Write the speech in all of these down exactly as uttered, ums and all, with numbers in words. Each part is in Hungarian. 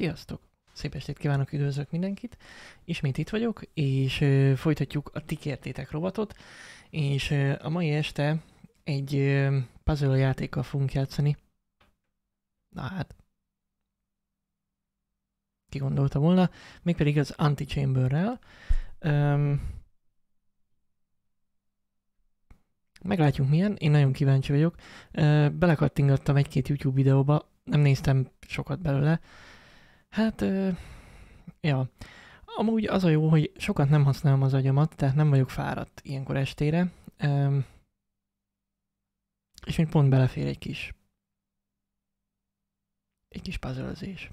Sziasztok! Szép estét kívánok, üdvözlök mindenkit! Ismét itt vagyok, és ö, folytatjuk a Ti kértétek rovatot, és ö, a mai este egy ö, puzzle játékkal fogunk játszani. Na hát, ki gondolta volna, mégpedig az Antichamberrel. Öm, meglátjuk milyen, én nagyon kíváncsi vagyok. Ö, belekattingattam egy-két YouTube videóba, nem néztem sokat belőle. Hát, ö, ja... Amúgy az a jó, hogy sokat nem használom az agyamat, tehát nem vagyok fáradt ilyenkor estére. Um, és még pont belefér egy kis egy kis puzzle-özés.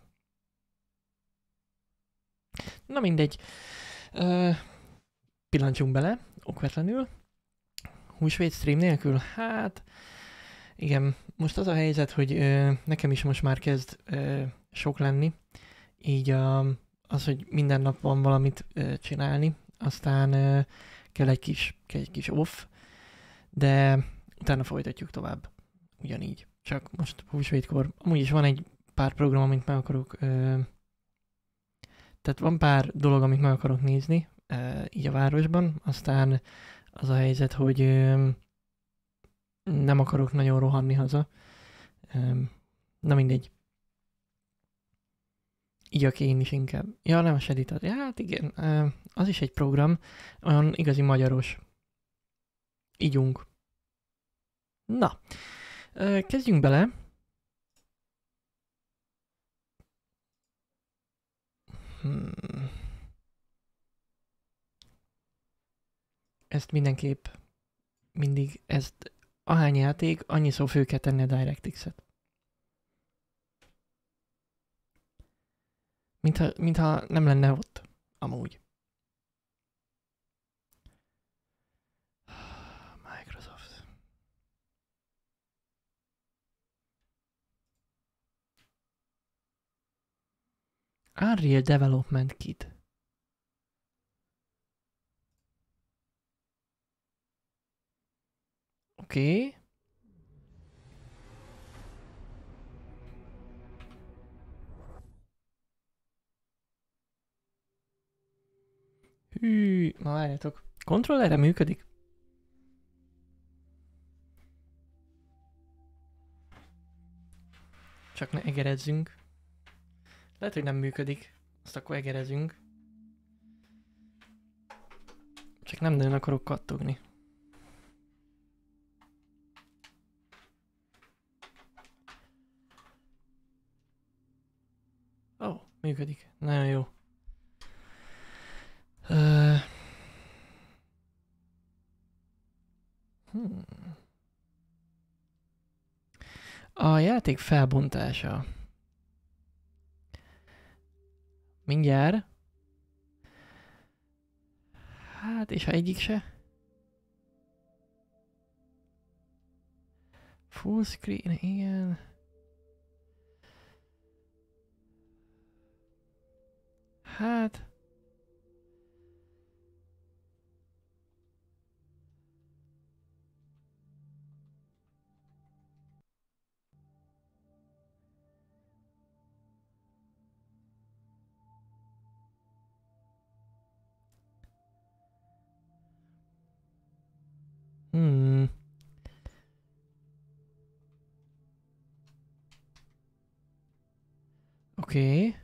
Na mindegy. Uh, pillancsunk bele, okvetlenül. Húsvét stream nélkül? Hát, igen. Most az a helyzet, hogy uh, nekem is most már kezd uh, sok lenni. Így uh, az, hogy minden nap van valamit uh, csinálni, aztán uh, kell egy kis, kell egy kis off, de utána folytatjuk tovább. Ugyanígy. Csak most húsvétkor. Amúgy is van egy pár program, amit meg akarok... Ö, tehát van pár dolog, amit meg akarok nézni, ö, így a városban. Aztán az a helyzet, hogy ö, nem akarok nagyon rohanni haza. Ö, na mindegy. Így aki én is inkább. Ja, nem a Sheditat. Ja, hát igen. Ö, az is egy program. Olyan igazi magyaros. Ígyunk. Na. Ö, kezdjünk bele. Hmm. Ezt mindenképp mindig, ezt ahány játék, annyiszor fő kell tenni a DirectX-et. Mintha, mintha nem lenne ott, amúgy. Microsoft. Unreal Development Kit. Oké. Okay. Hű, na várjátok. Kontrollerre működik? Csak ne egerezzünk. Lehet, hogy nem működik. Azt akkor egerezünk. Csak nem nagyon akarok kattogni. Ó, oh, működik. Nagyon jó. Uh, hmm. A játék felbontása. Mindjárt. Hát, és ha egyik se? Full screen, igen. Hát... Hmm. Oké. Okay.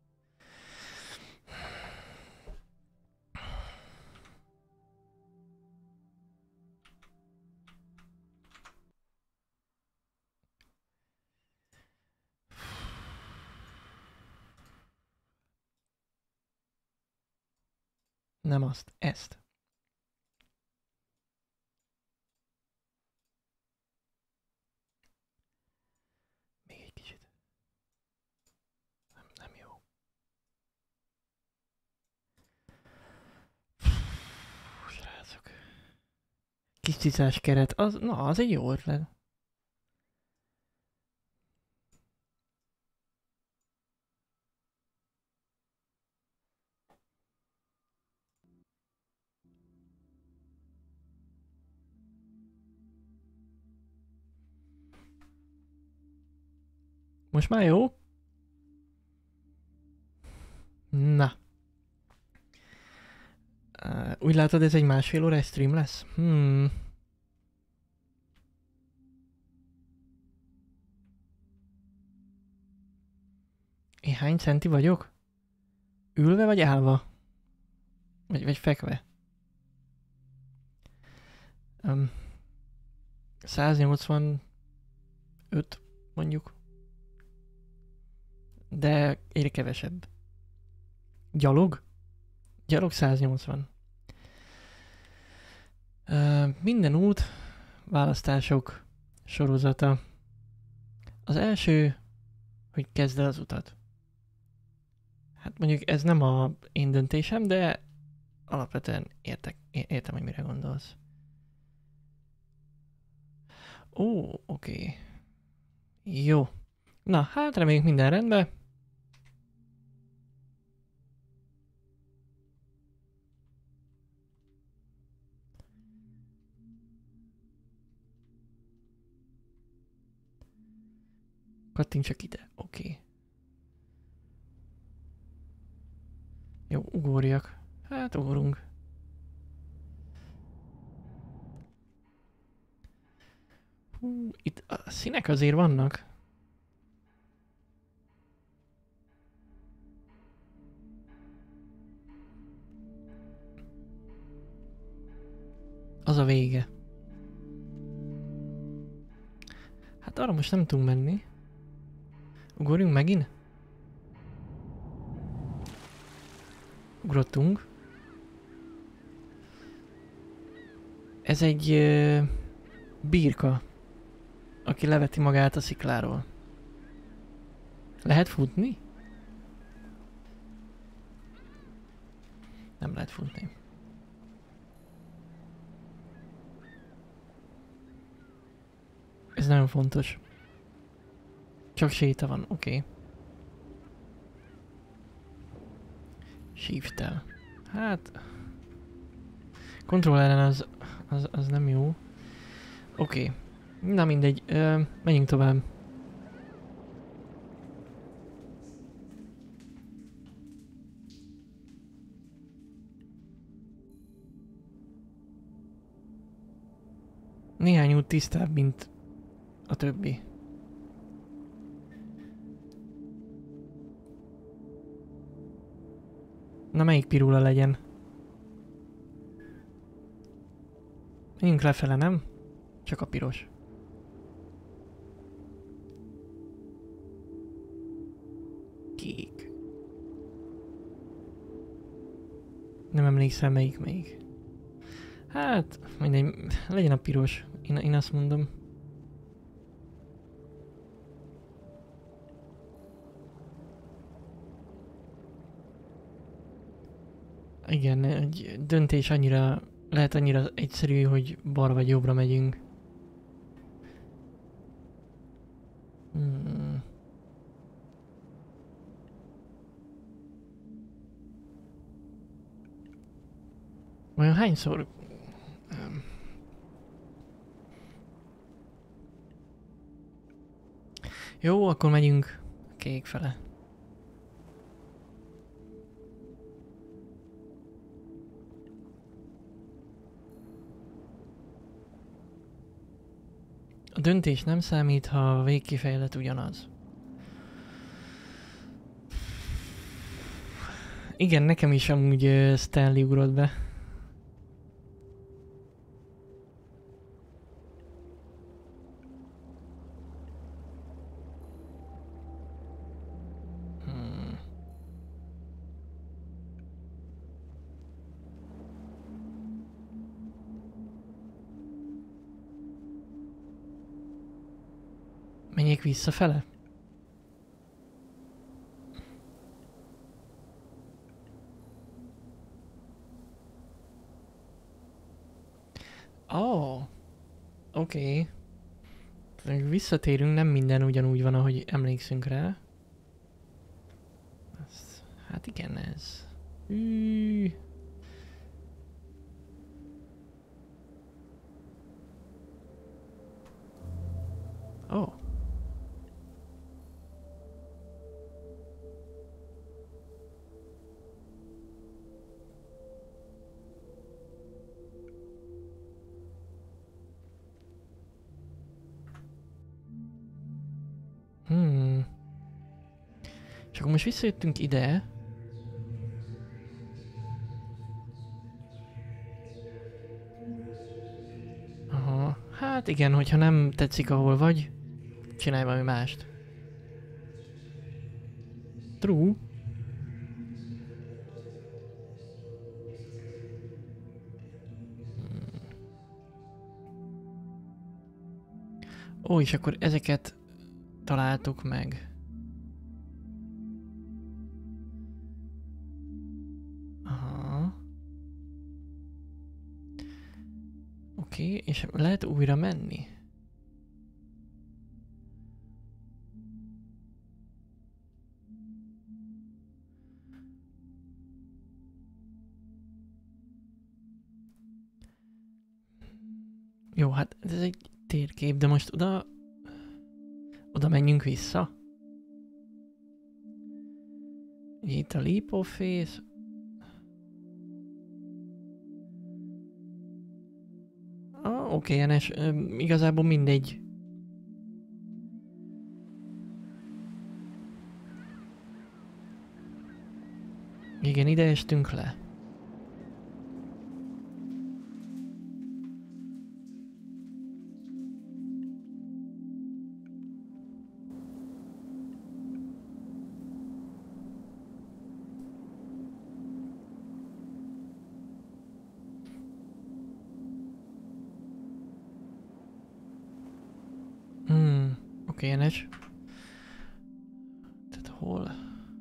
Nem azt, ezt. Még egy kicsit. Nem, nem jó. Srácok. Kis cicás keret, az, na, az egy jó ötlet. Most már jó? Na. Uh, úgy látod, ez egy másfél órás stream lesz? Hmm. Én hány centi vagyok? Ülve vagy állva? Vagy, vagy fekve? Um, száznyolcvanöt mondjuk. De egyre kevesebb. Gyalog? Gyalog száznyolcvan. Uh, minden út, választások sorozata. Az első, hogy kezd el az utat. Hát mondjuk ez nem a én döntésem, de alapvetően értek, értem, hogy mire gondolsz. Ó, oké. Okay. Jó. Na, hát reméljük minden rendben. Kattints csak ide. Oké. Okay. Jó, ugorjak. Hát ugorunk. Hú, itt a színek azért vannak. Az a vége. Hát arra most nem tudunk menni. Ugorjunk megint? Ugrottunk. Ez egy uh, birka, aki leveti magát a szikláról. Lehet futni? Nem lehet futni. Ez nagyon fontos. Csak séta van, oké. Okay. Shift-tel. Hát... Kontrolleren az, az, az nem jó. Oké. Okay. Na mindegy, ö, menjünk tovább. Néhány út tisztább, mint a többi. Na melyik pirula legyen? Menjünk lefele, nem? Csak a piros. Kék. Nem emlékszem melyik melyik. Hát, mindegy, legyen a piros. Én, én azt mondom. Igen, egy döntés annyira, lehet annyira egyszerű, hogy balra vagy jobbra megyünk. Hmm. Olyan hányszor... Um. Jó, akkor megyünk kék fele. A döntés nem számít, ha a végkifejlet ugyanaz. Igen, nekem is amúgy uh, Stanley ugrott be. Hmm. Menjék visszafele? Oh, oké. Okay. Visszatérünk, nem minden ugyanúgy van, ahogy emlékszünk rá. Azt, hát igen, ez. Hű. Oh. Csak most visszajöttünk ide. Aha. Hát igen, hogyha nem tetszik, ahol vagy, csinálj valami mást. True. Ó, és akkor ezeket találtuk meg. Aha. Oké, okay, és lehet újra menni? Jó, hát ez egy térkép, de most oda... Oda menjünk vissza. Itt a leap of faith. Ah, oké, okay, Enes, igazából mindegy. Igen, ide estünk le. Hmm, oké, okay, Enes. Tehát hol?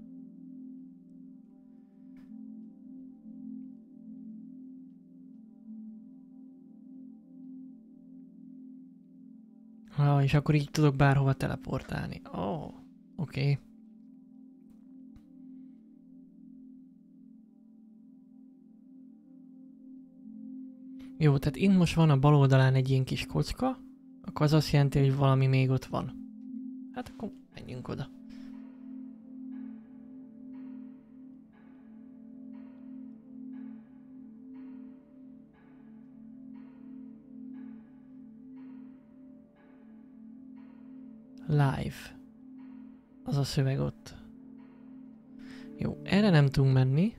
Ah, és akkor így tudok bárhova teleportálni. Ó, oh, oké. Okay. Jó, tehát itt most van a bal oldalán egy ilyen kis kocka, akkor az azt jelenti, hogy valami még ott van. Hát akkor menjünk oda. Live. Az a szöveg ott. Jó, erre nem tudunk menni.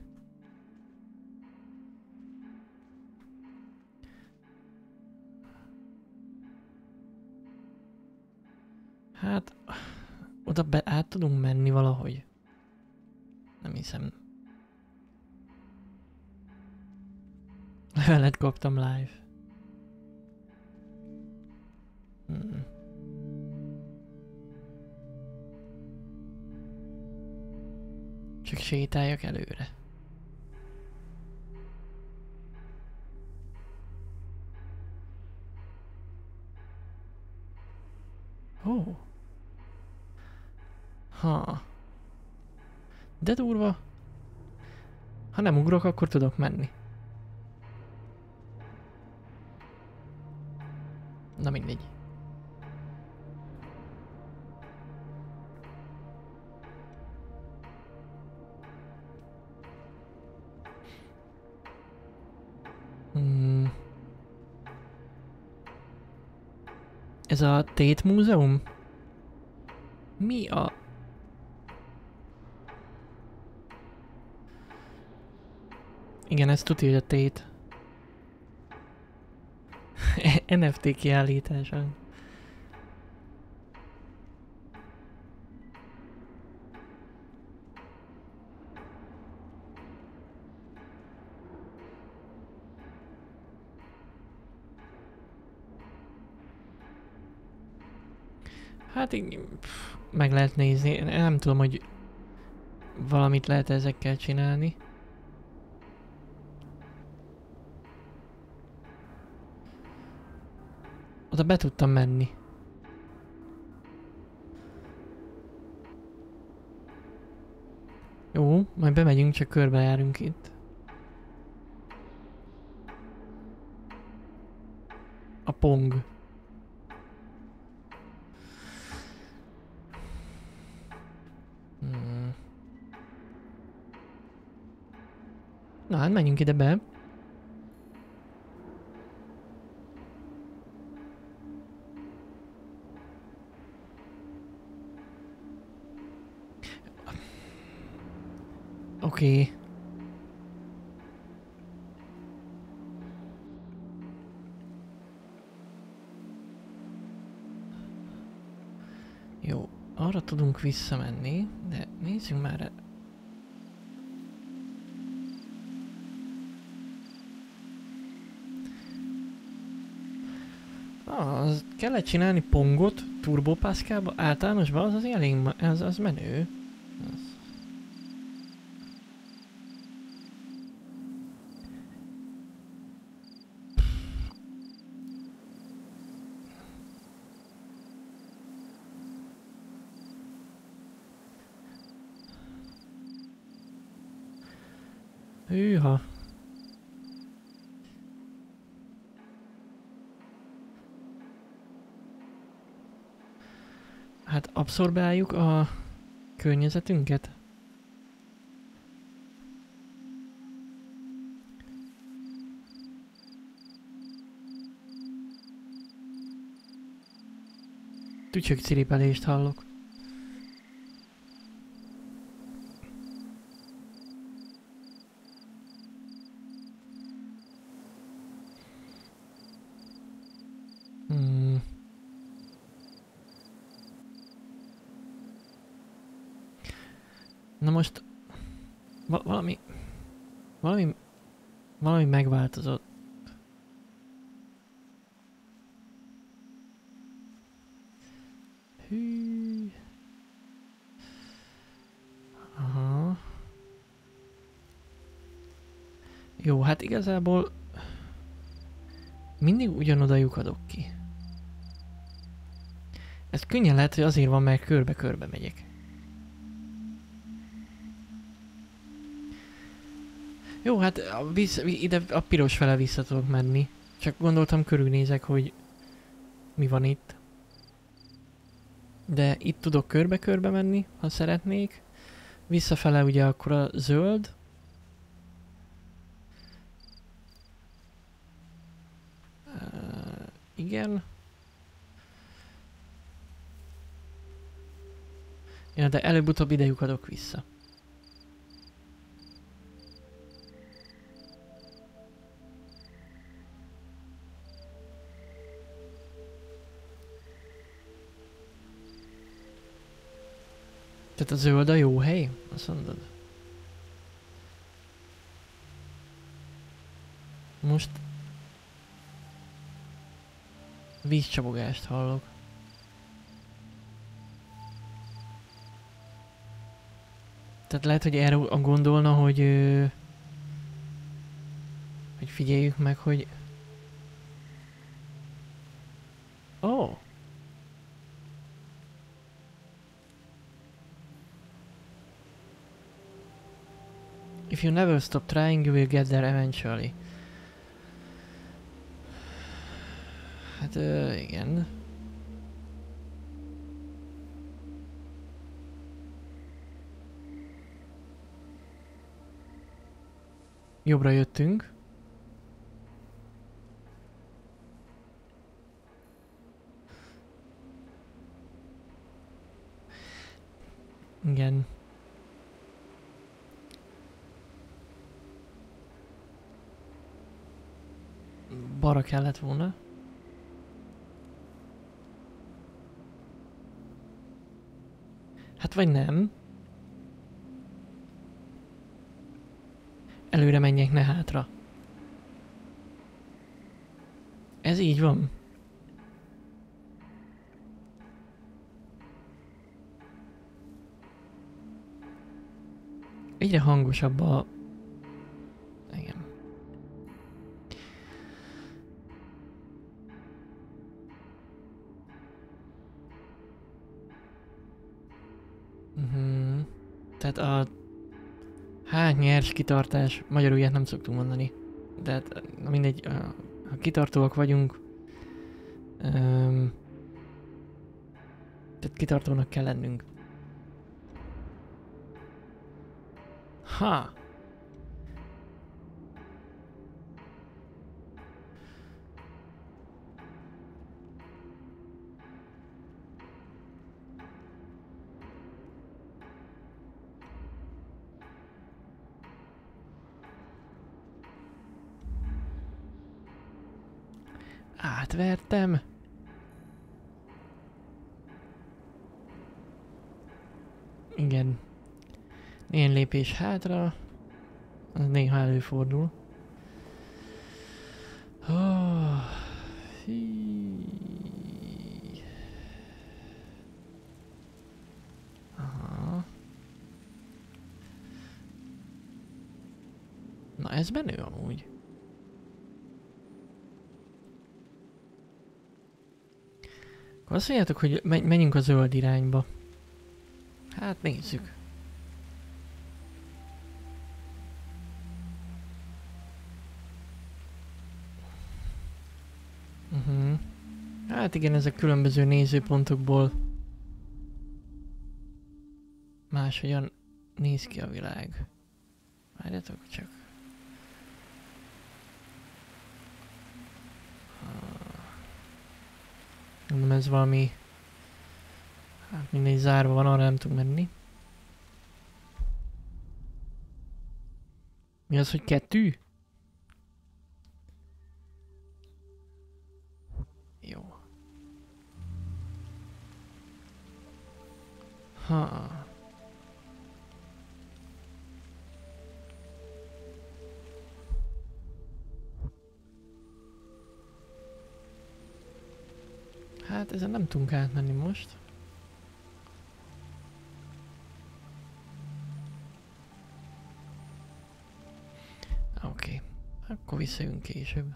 Hát, oda be át tudunk menni valahogy. Nem hiszem. Levelet kaptam live. Hmm. Csak sétáljak előre. Ó. Oh. Ha. De durva. Ha nem ugrok, akkor tudok menni. Na mindegy. Hmm. Ez a Tate Múzeum? Mi a... Igen, ez tudja, hogy a Tate. en ef té kiállítása. Hát így, pff, meg lehet nézni. Nem tudom, hogy valamit lehet ezekkel csinálni. Oda be tudtam menni. Jó, majd bemegyünk, csak körbejárunk itt. A pong. Hmm. Na hát menjünk ide be. Oké. Okay. Jó, arra tudunk visszamenni, de nézzünk már. Ah, az kellett csinálni pongot Turbo Pascalba, általánosban az az elég, az, az menő. Az. Hűha. Hát abszorbáljuk a környezetünket. Tücsök ciripelést hallok. Hmm. Na most va valami valami valami megváltozott. Hű. Aha. Jó, hát igazából mindig ugyanoda lyukadok ki. Ez könnyen lehet, hogy azért van, mert körbe-körbe megyek. Jó, hát a víz, ide a piros fele vissza tudok menni. Csak gondoltam, körülnézek, hogy mi van itt. De itt tudok körbe-körbe menni, ha szeretnék. Visszafele ugye akkor a zöld. Uh, igen. Ja, de előbb-utóbb ide lyukadok vissza. Tehát a zöld a jó hely? Azt mondod? Most vízcsabogást hallok. Tehát lehet, hogy erre gondolna, hogy hogy figyeljük meg, hogy oh. If you never stop trying, you will get there eventually. Hát ö, igen. Jobbra jöttünk. Igen. Balra kellett volna. Hát vagy nem. Előre menjek, ne hátra. Ez így van. Egyre hangosabb a... Igen. Uh-huh. Tehát a... Hát nyers kitartás, magyarul ilyet nem szoktunk mondani. De hát, na mindegy, ha kitartóak vagyunk... Um, tehát kitartónak kell lennünk. Ha! Átvertem. Igen. Ilyen lépés hátra. Az néha előfordul. Oh. Aha. Na ez menő amúgy. Akkor azt mondjátok, hogy menjünk a zöld irányba. Hát nézzük. Uh-huh. Hát igen, ezek különböző nézőpontokból máshogyan néz ki a világ. Várjatok csak. Mondom, ez valami... Hát mindegy zárva van, arra nem tudunk menni. Mi az, hogy kettő? Jó. Ha. Hát ezen nem tudunk átmenni most. Oké. Okay. Akkor visszajön később.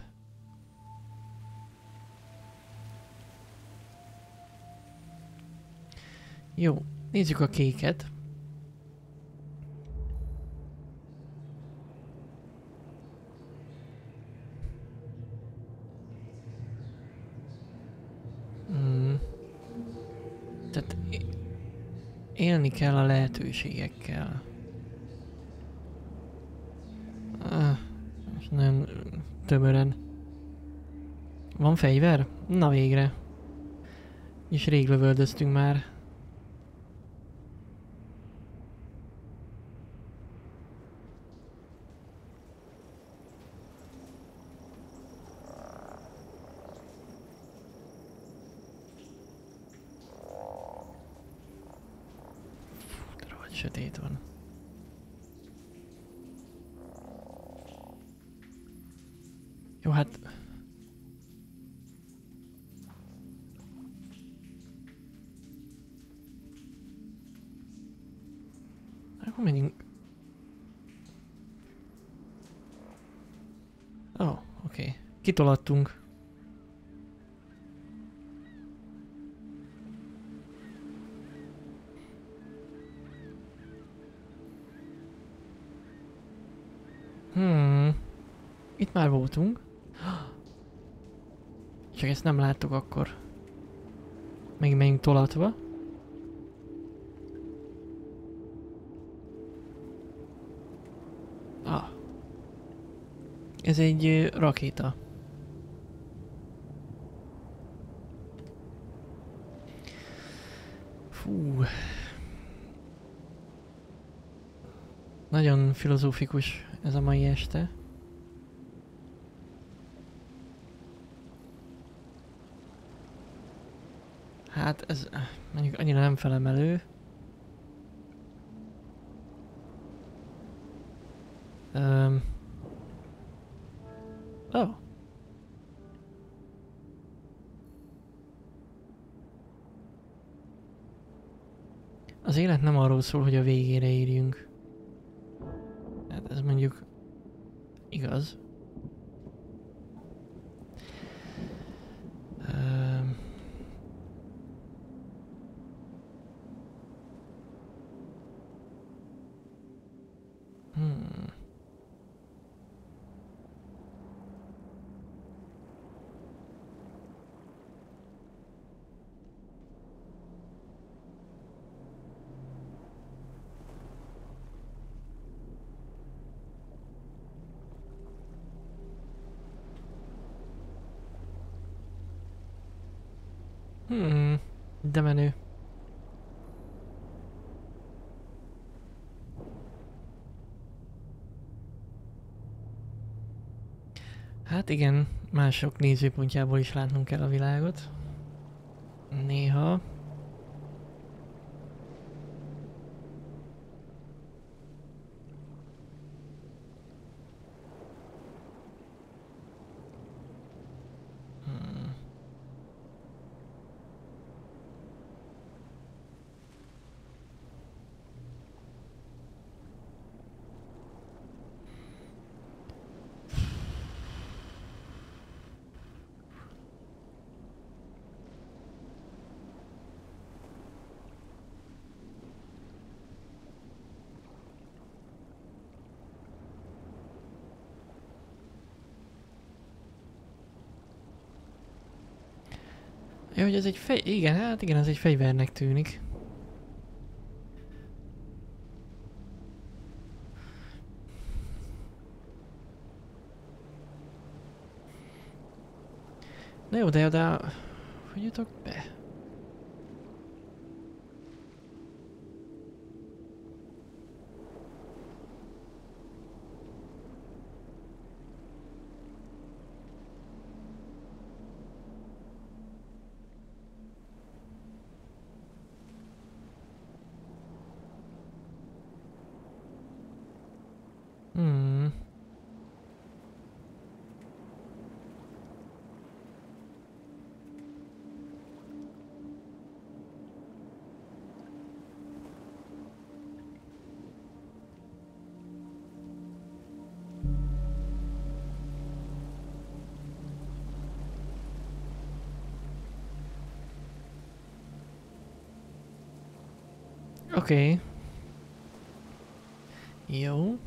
Jó, nézzük a kéket. Mm. Tehát élni kell a lehetőségekkel. Ah, nagyon tömören. Van fegyver? Na végre. És rég lövöldöztünk már. Sötét van. Jó, hát... Akkor menjünk... Ó, oh, oké. Okay. Kitolattunk. Hmm. Itt már voltunk. Csak ezt nem láttuk akkor. Még megyünk tolatva. Ah. Ez egy uh, rakéta. Fú. Nagyon filozófikus ez a mai este. Hát ez mondjuk annyira nem felemelő. Um. Oh. Az élet nem arról szól, hogy a végére érjünk. Hát ez mondjuk igaz. Um. Hmm. Hmm. De menő. Hát igen, mások nézőpontjából is látnunk kell a világot. Néha. Hmm. Ja, hogy ez egy fej... Igen, hát igen, ez egy fegyvernek tűnik. Na jó, de oda... Hogy jutok be? Hmm. Oké. Okay. Jó.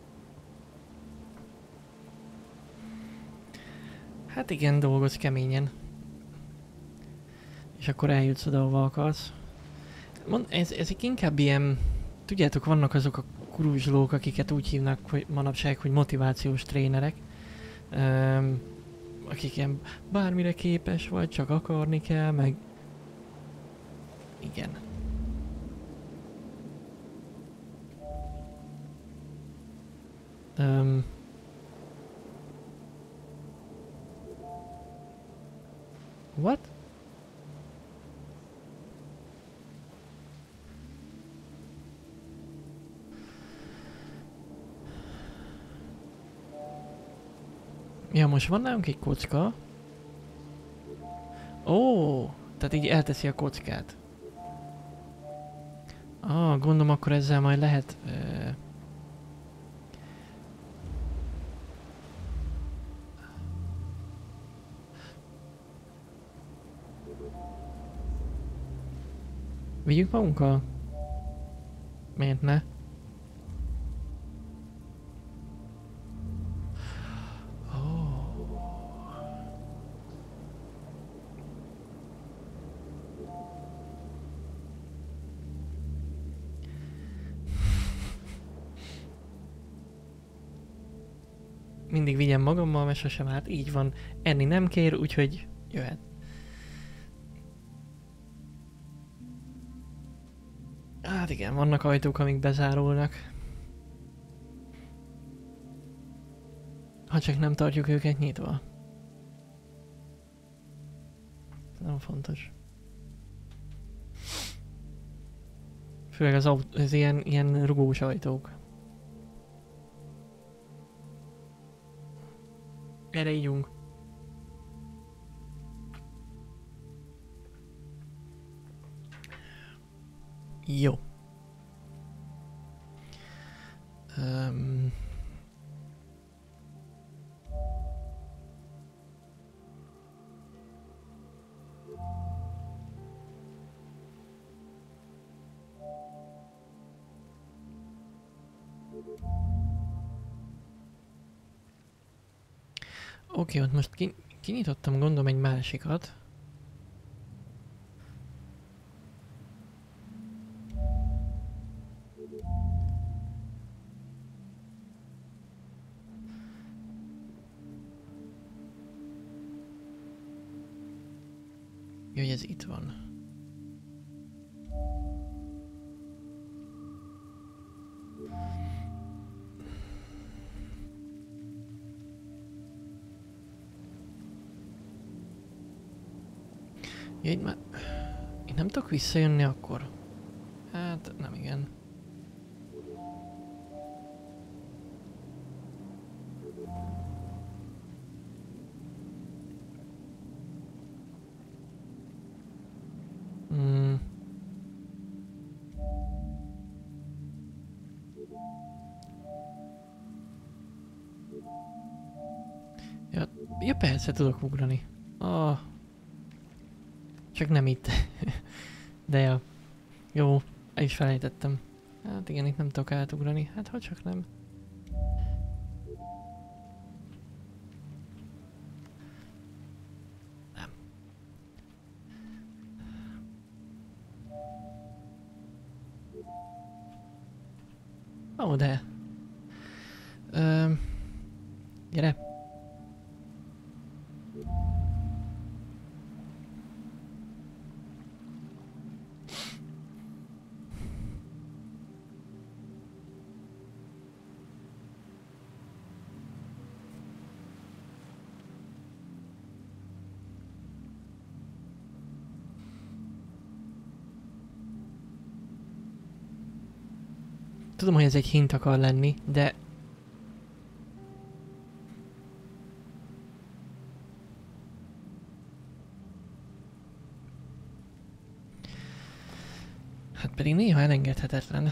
Hát igen, dolgozz keményen. És akkor eljutsz oda, ahova akarsz. Mond, ez, ezek inkább ilyen... Tudjátok, vannak azok a kuruzslók, akiket úgy hívnak hogy manapság, hogy motivációs trénerek. Um, akik ilyen bármire képes vagy, csak akarni kell, meg... Igen. Um, what? Ja, most van nálunk egy kocka. Ó, tehát így elteszi a kockát. Ah, gondolom akkor ezzel majd lehet... Uh, vigyük magunkkal? Miért ne? Mindig vigyem magammal, mert sosem árt. Így van. Enni nem kér, úgyhogy jöhet. Hát igen, vannak ajtók, amik bezárulnak. Ha csak nem tartjuk őket nyitva. Ez nem fontos. Főleg az, aut- az ilyen, ilyen rugós ajtók. Erre ígyunk. Jó. Um. Oké, okay, ott most ki, kinyitottam gondolom egy másikat. Jó, hogy ez itt van. Jaj, már... Én nem tudok visszajönni akkor? Hát, nem igen. Hmm. Ja, ja persze tudok ugrani. Ah. Csak nem itt. De ja. Jó, el is felejtettem. Hát igen, itt nem tudok átugrani. Hát ha csak nem. Nem. Ó, de. Öm. Gyere. Tudom, hogy ez egy hint akar lenni, de... Hát pedig néha elengedhetetlen.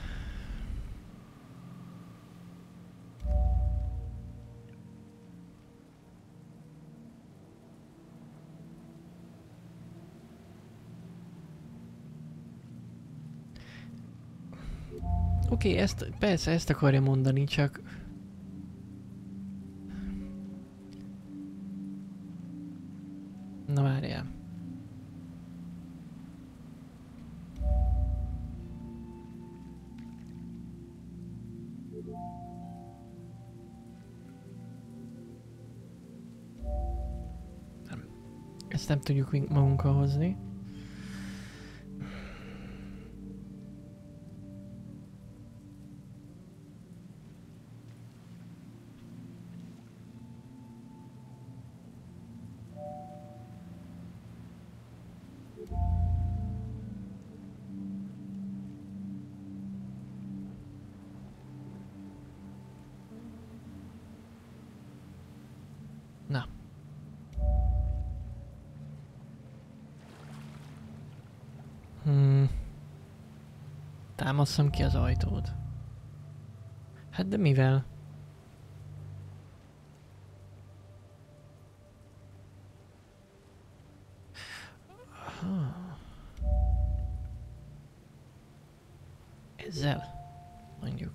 Oké, okay, ezt, persze ezt akarja mondani, csak... Na várjál. Nem. Ezt nem tudjuk magunkkal hozni. Na. Hmm. Támasszam ki az ajtót. Hát de mivel? Aha. Ezzel? Mondjuk.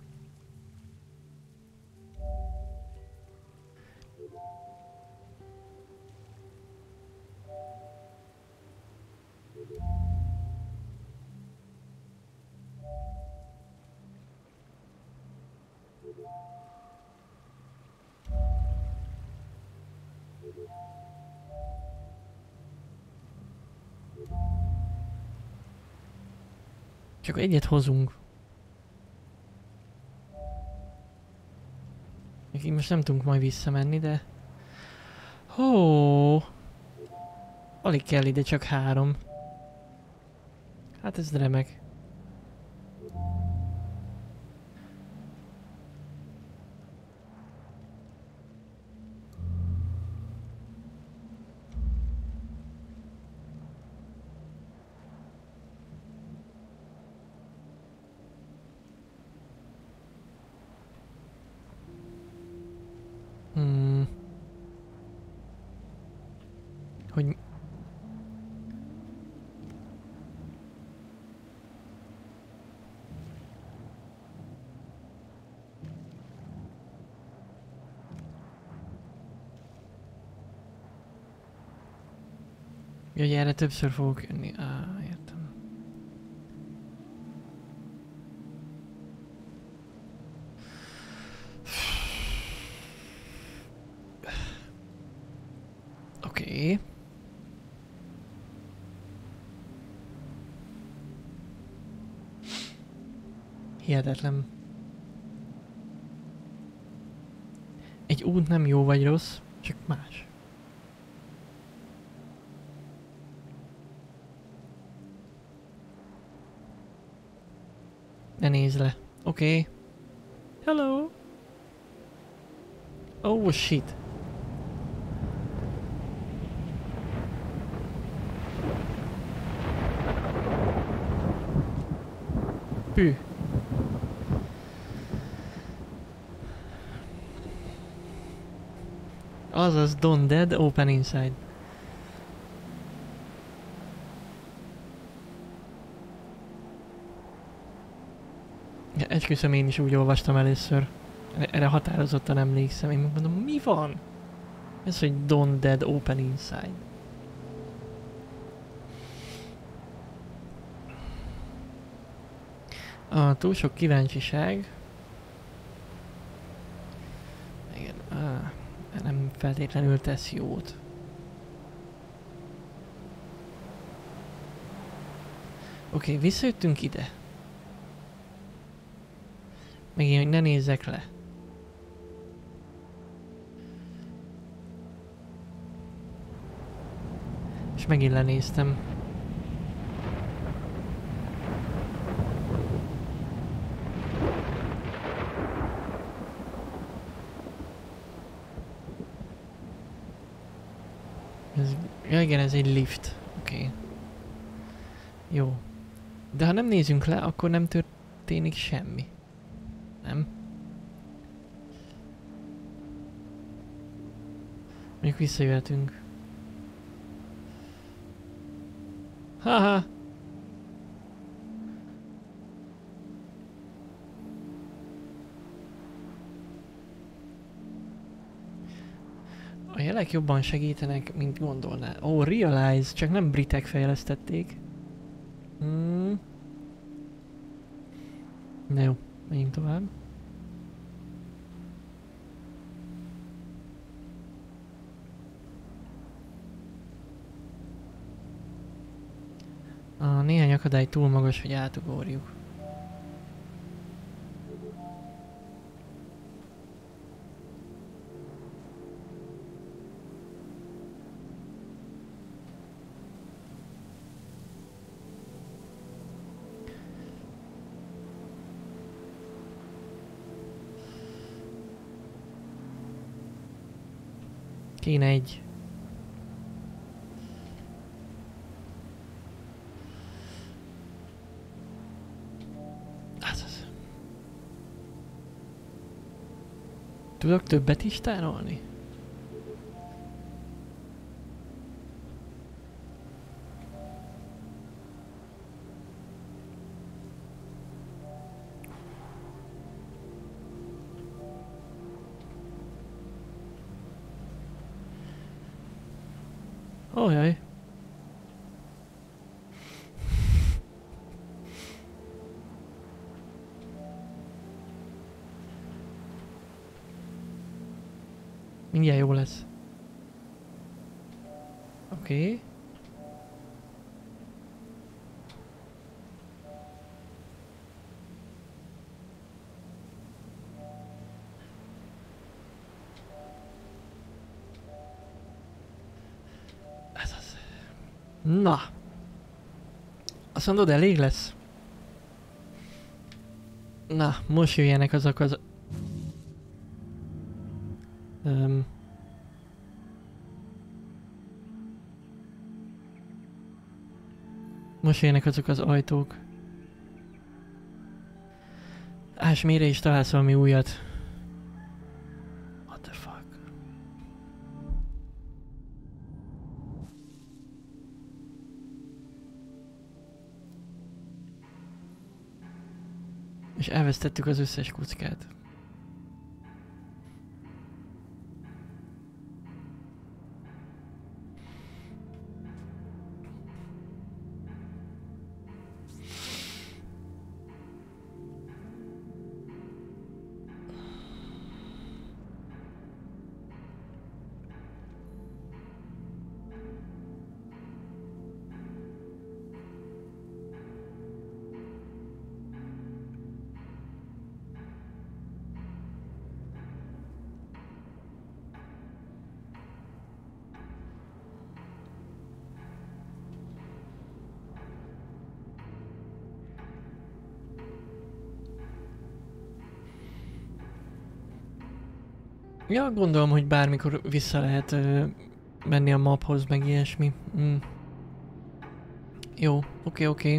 Csak egyet hozunk. Így most nem tudunk majd visszamenni, de... Hó! Alig kell ide, csak három. Hát ez remek. Hmm. Hogy... Jaj, erre többször fogok jönni. Á, értem. Oké. Okay. Hihetetlen. Egy út nem jó vagy rossz, csak más. nézz le. Oké. Okay. Hello. Oh shit. Pű. Azaz, don't dead, open inside. Ja, esküszöm, én is úgy olvastam először. Erre határozottan emlékszem. Én mondom, mi van? Ez, hogy don't dead, open inside. Ah, túl sok kíváncsiság. Igen, ah, nem feltétlenül tesz jót. Oké, okay, visszajöttünk ide. Megint, hogy ne nézzek le. És megint lenéztem. Ez, ja igen, ez egy lift. Oké. Okay. Jó. De ha nem nézünk le, akkor nem történik semmi. Nem? Mondjuk visszajöhetünk. Haha! A jelek jobban segítenek, mint gondolná. Ó, oh, Realize, csak nem britek fejlesztették. Hmm. Na jó, menjünk tovább. A néhány akadály túl magas, hogy átugorjuk. Kéne egy. Azaz. Tudok többet is tárolni? Ojaj. Mindjárt jó lesz. Oké. Okay. Na. Azt mondod, elég lesz? Na, most jöjjenek azok az... Um. Most jöjjenek azok az ajtók. Ás, mire is találsz valami újat? What the fuck? És elvesztettük az összes kockát. Ja, gondolom, hogy bármikor vissza lehet ö, menni a maphoz, meg ilyesmi. Mm. Jó, oké, oké.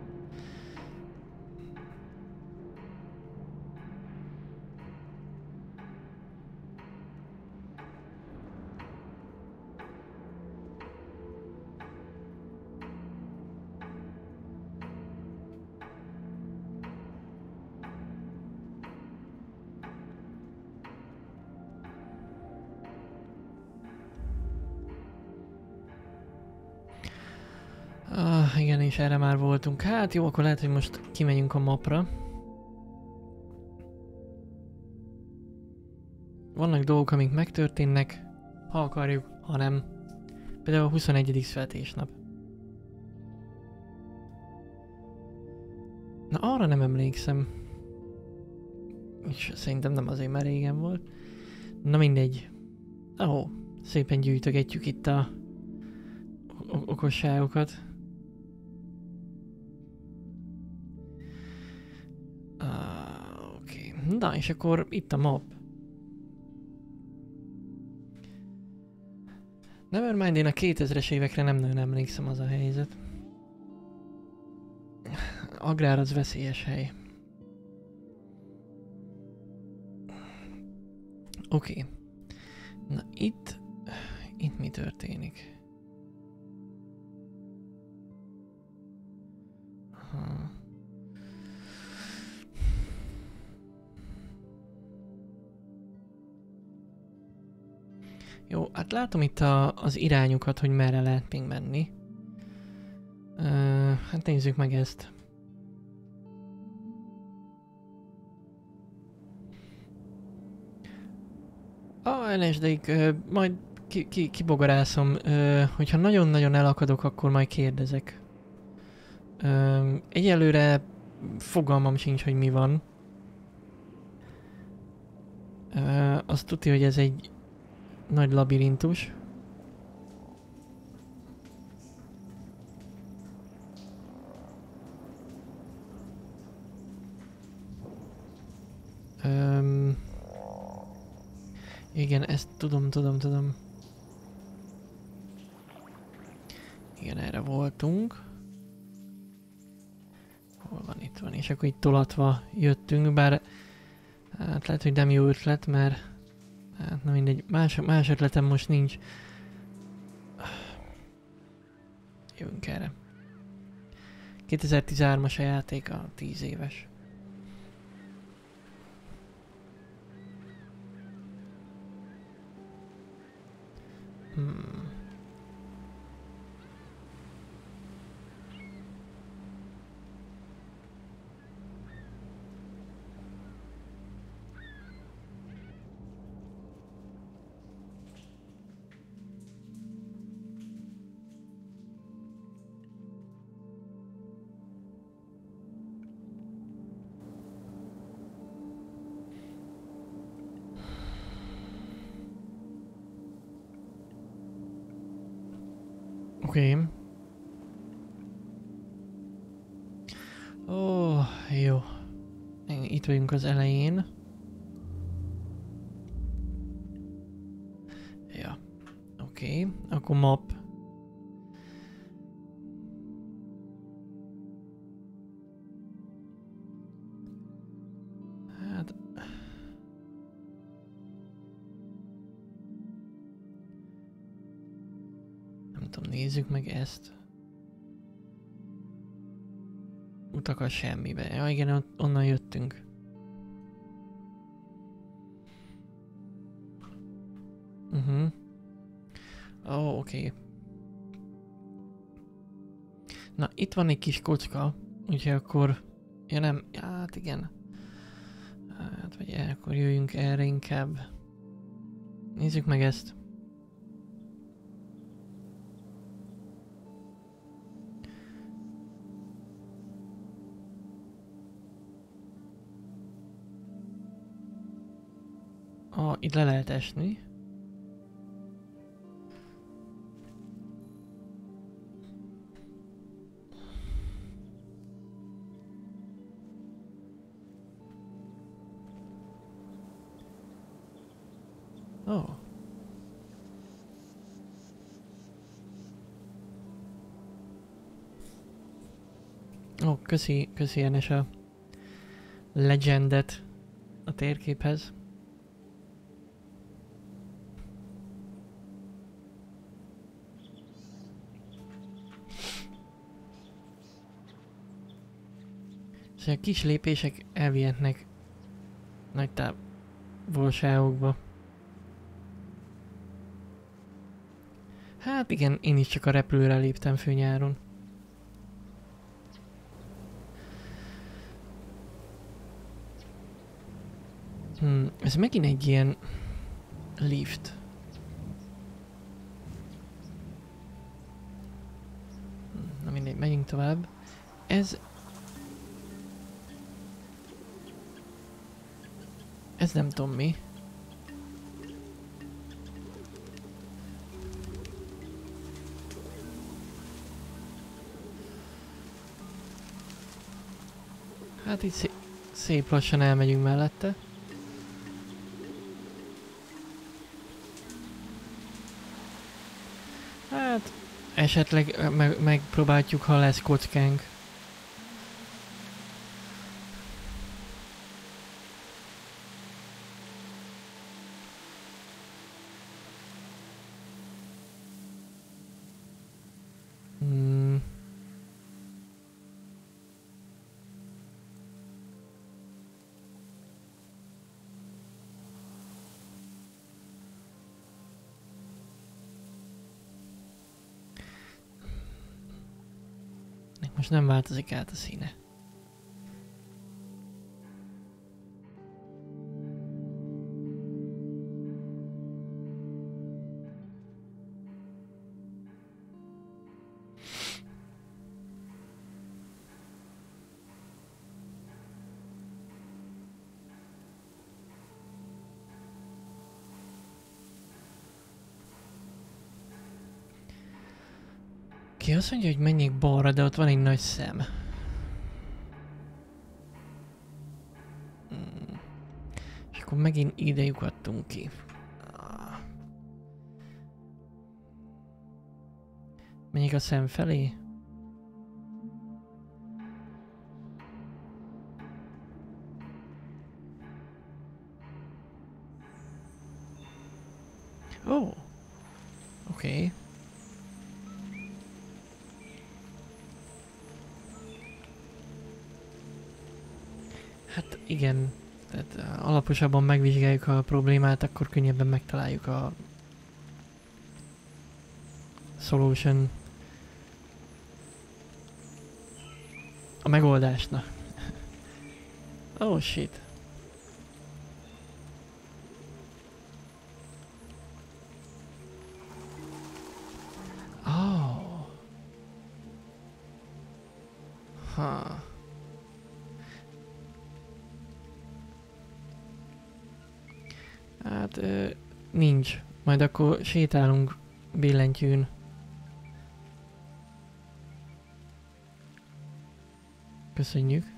Ah, igen, és erre már voltunk. Hát jó, akkor lehet, hogy most kimegyünk a mapra. Vannak dolgok, amik megtörténnek, ha akarjuk, ha nem. Például a huszonegyedik születésnap. Na, arra nem emlékszem. És szerintem nem azért, mert régen volt. Na mindegy. Ó, szépen gyűjtögetjük itt a okosságokat. Uh, Oké. Okay. Na, és akkor itt a map. Nevermind, én a kétezres évekre nem nagyon emlékszem, az a helyzet. Agrár az veszélyes hely. Oké. Okay. Na itt... Itt mi történik? Aha. Jó, hát látom itt a, az irányokat, hogy merre lehet még menni. Uh, hát nézzük meg ezt. Ah, el es dé-k, uh, majd ki, ki, kibogarászom. Uh, hogyha nagyon-nagyon elakadok, akkor majd kérdezek. Uh, egyelőre fogalmam sincs, hogy mi van. Uh, azt tudja, hogy ez egy nagy labirintus. Um, igen, ezt tudom, tudom, tudom. Igen, erre voltunk. Hol van, itt van, és akkor itt tolatva jöttünk, bár hát lehet, hogy nem jó ötlet, mert hát na mindegy, más, más ötletem most nincs. Jövünk erre. kétezer-tizenhármas a játék, a tíz éves. Hmm. Oké. Okay. Ó, oh, jó. Itt vagyunk az elején. Ja. Oké. Okay. Akkor map. Hát... Nem tudom, nézzük meg ezt. Utakat semmibe. Ja igen, onnan jöttünk. Uh-huh. Ó, oh, oké. Okay. Na, itt van egy kis kocka, úgyhogy akkor... Ja nem, ja, hát igen. Hát vagy akkor jöjjünk erre inkább. Nézzük meg ezt. Ah, itt le lehet esni. Ó. Oh. Ó, oh, köszi, köszi Enes a legendet a térképhez. És a kis lépések elvihetnek nagy távolságokba. Hát igen, én is csak a repülőre léptem főnyáron. Hmm, ez megint egy ilyen lift. Na mindegy, megyünk tovább. Ez... Ez nem tudom mi. Hát itt szép, szép lassan elmegyünk mellette. Hát esetleg meg, megpróbáljuk, ha lesz kockánk. Hmm. Most nem változik át a színe. Ki azt mondja, hogy menjék balra, de ott van egy nagy szem. Hmm. És akkor megint ide lyukadtunk ki. Menjék a szem felé? Ó! Oh. Oké. Okay. Hát igen, tehát uh, alaposabban megvizsgáljuk a problémát, akkor könnyebben megtaláljuk a solution. A megoldásnak. Oh shit. Oh. Ha. Hát ö, nincs. Majd akkor sétálunk billentyűn. Köszönjük.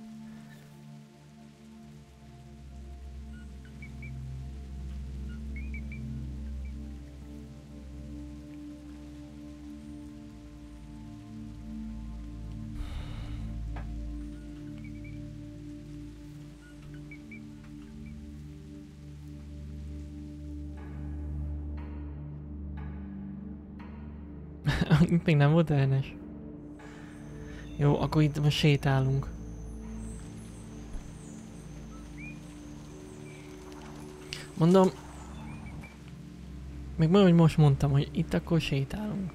Itt még nem volt ellenes. Jó, akkor itt most sétálunk. Mondom... Még mondom, hogy most mondtam, hogy itt akkor sétálunk.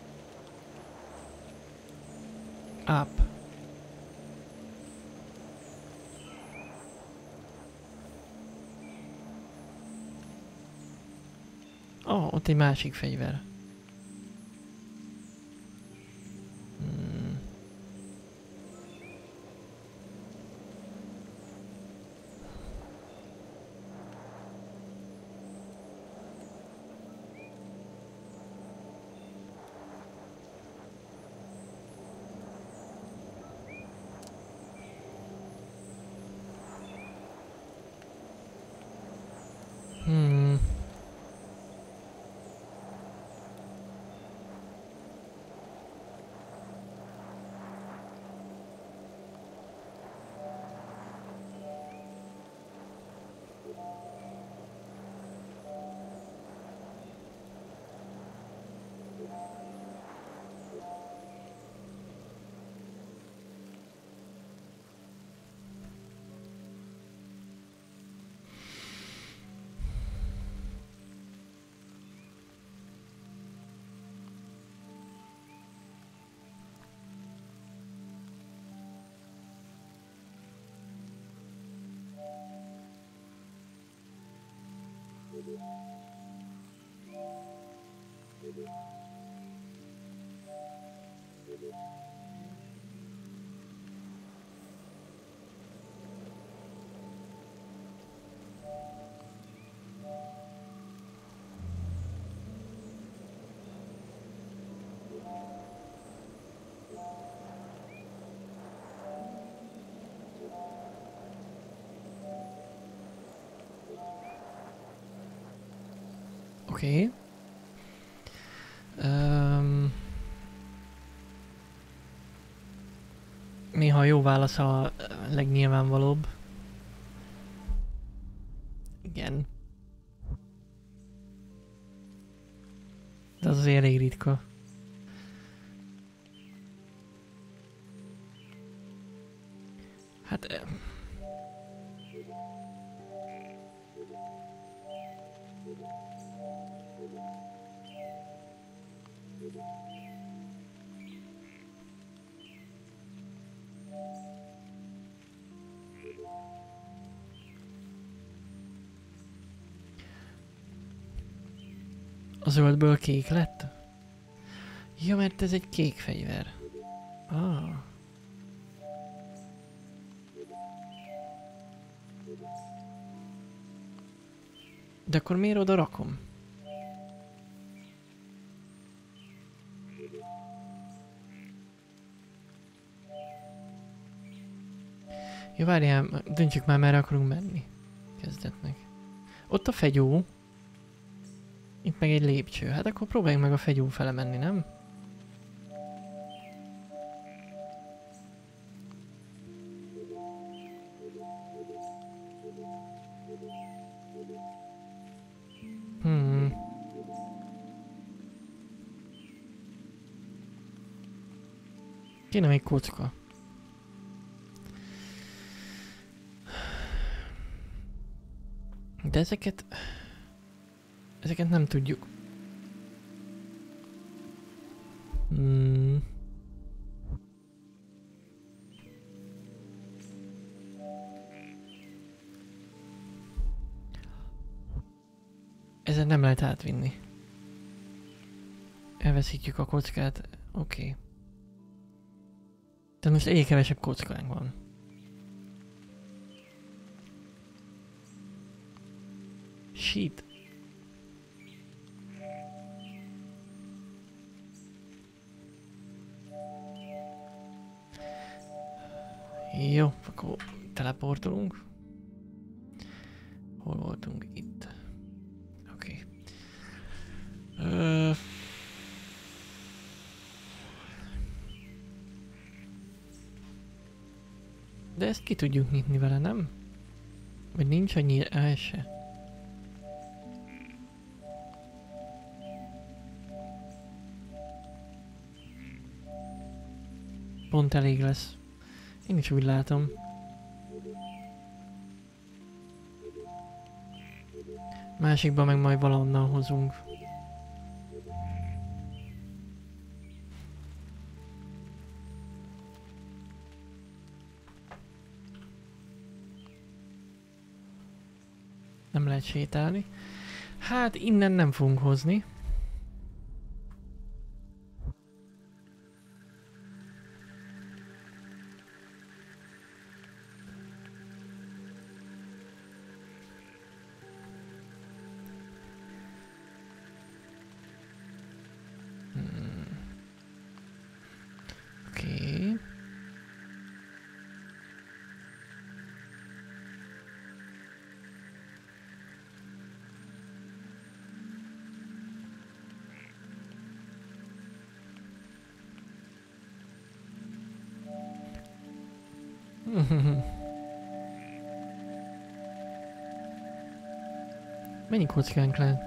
Up. Oh, ott egy másik fegyver. Hmm. Hmm. Oké. Okay. Um, néha a jó válasz a legnyilvánvalóbb. Igen. De az azért elég ritka. Hát... A zöldből kék lett? Ja, mert ez egy kék fegyver. Ah. De akkor miért oda rakom? Ja, várjál, döntsük már, merre akarunk menni. Kezdetnek. Ott a fegyó. Itt meg egy lépcső. Hát akkor próbáljunk meg a fegyó fele menni, nem? Hmm. Kéne még kocka. De ezeket... Ezeket nem tudjuk. Hmm. Ezen nem lehet átvinni. Elveszítjük a kockát. Oké. Okay. Tehát most egyre kevesebb kockánk van. Shit. Jó, akkor teleportolunk. Hol voltunk? Itt. Oké. Okay. Uh... De ezt ki tudjuk nyitni vele, nem? Vagy nincs annyi... El se. Pont elég lesz. Én is úgy látom. Másikban meg majd valahonnan hozunk. Nem lehet sétálni. Hát innen nem fogunk hozni. Hmm. Oké. Okay. Mennyi kockánk lehet?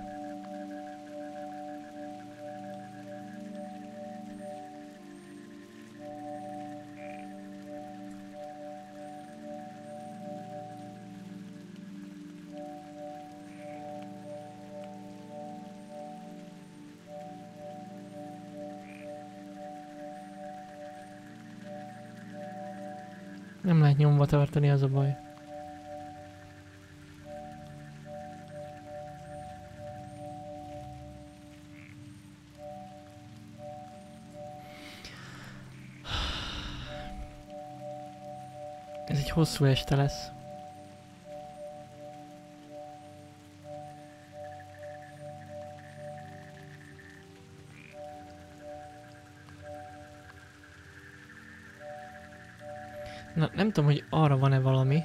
Nem lehet nyomva tartani, az a baj. Ez egy hosszú este lesz. Na, nem tudom, hogy arra van-e valami.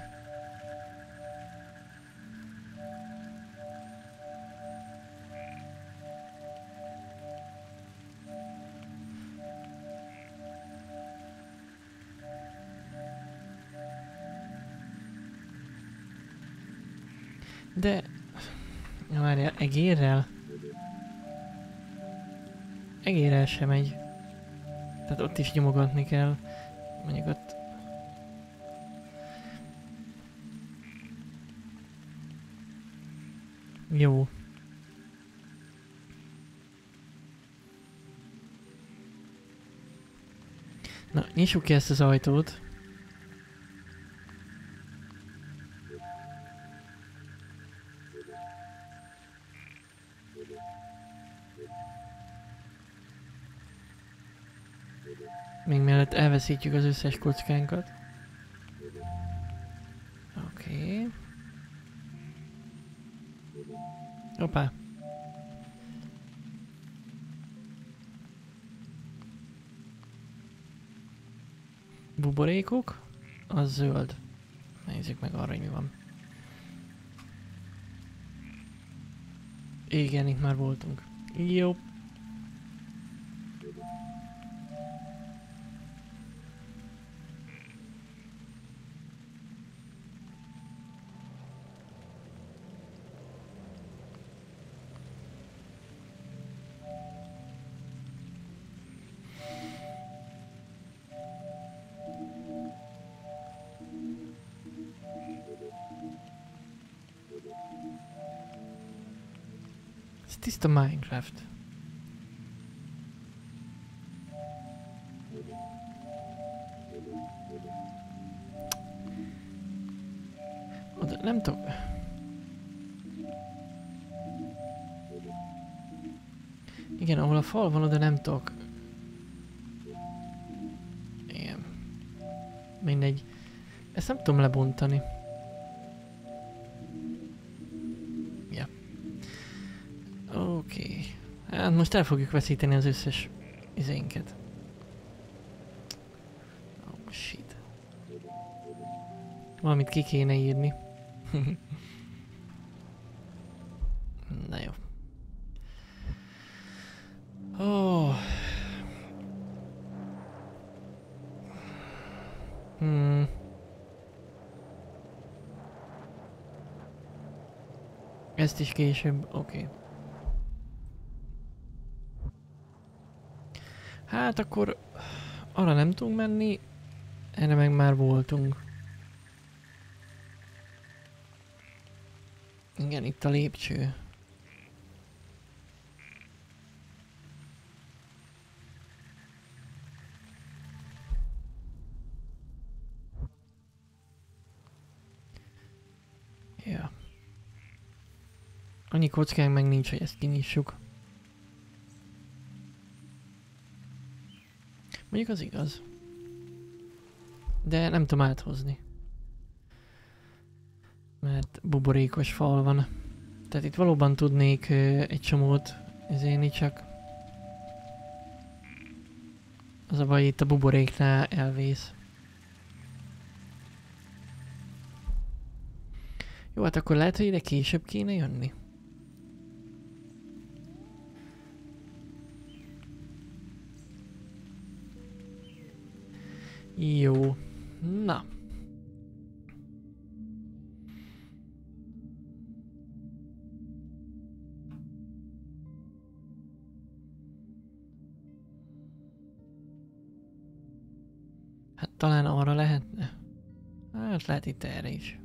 De... Ja, várjál, egérrel? Egérrel sem megy. Tehát ott is nyomogatni kell. Mondjuk ott... Jó. Na, nyissuk ki ezt az ajtót. Még mielőtt elveszítjük az összes kockánkat. Oké. Okay. Hoppá. Buborékok. Az zöld. Nézzük meg arra, hogy mi van. Igen, itt már voltunk. Jó. Ez tiszta Minecraft. Oda nem tudok. Igen, ahol a fal van, oda nem tudok. Igen. Mindegy. Ezt nem tudom lebontani. Ja. Oké. Okay. Hát most el fogjuk veszíteni az összes izénket. Oh shit. Valamit ki kéne írni. Na jó. Oh. Hmm. Ezt is később, oké. Okay. Hát akkor arra nem tudunk menni, erre meg már voltunk. Igen, itt a lépcső. Ja. annyi kockánk meg nincs, hogy ezt kinyissuk. Mondjuk az igaz. De nem tudom áthozni. Mert buborékos fal van. Tehát itt valóban tudnék ö, egy csomót ezérni, csak az a baj, itt a buboréknál elvész. Jó, hát akkor lehet, hogy ide később kéne jönni. Jó. Na. Hát talán arra lehetne. Hát lehet itt erre is.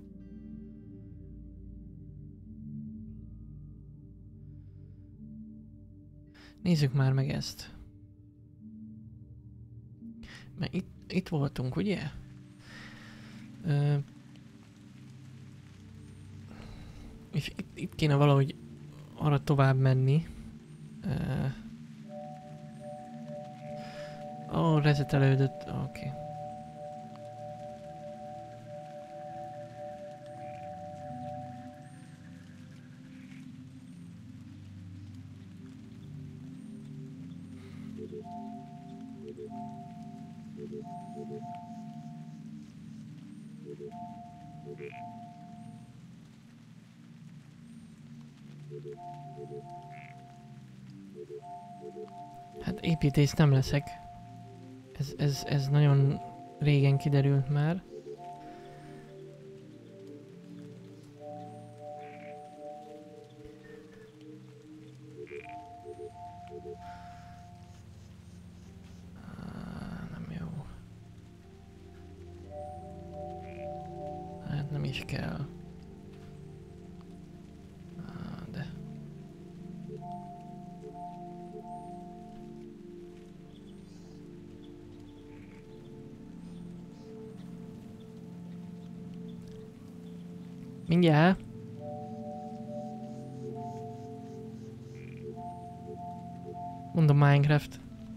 Nézzük már meg ezt. Mert itt, itt voltunk, ugye? Ö, és itt, itt kéne valahogy arra tovább menni. Ó, oh, resetelődött. Oké. Okay. Hát építész nem leszek. Ez, ez, ez nagyon régen kiderült már. Ah, nem jó. Hát nem is kell. Ah, de... Mindjárt. Mondom Minecraft.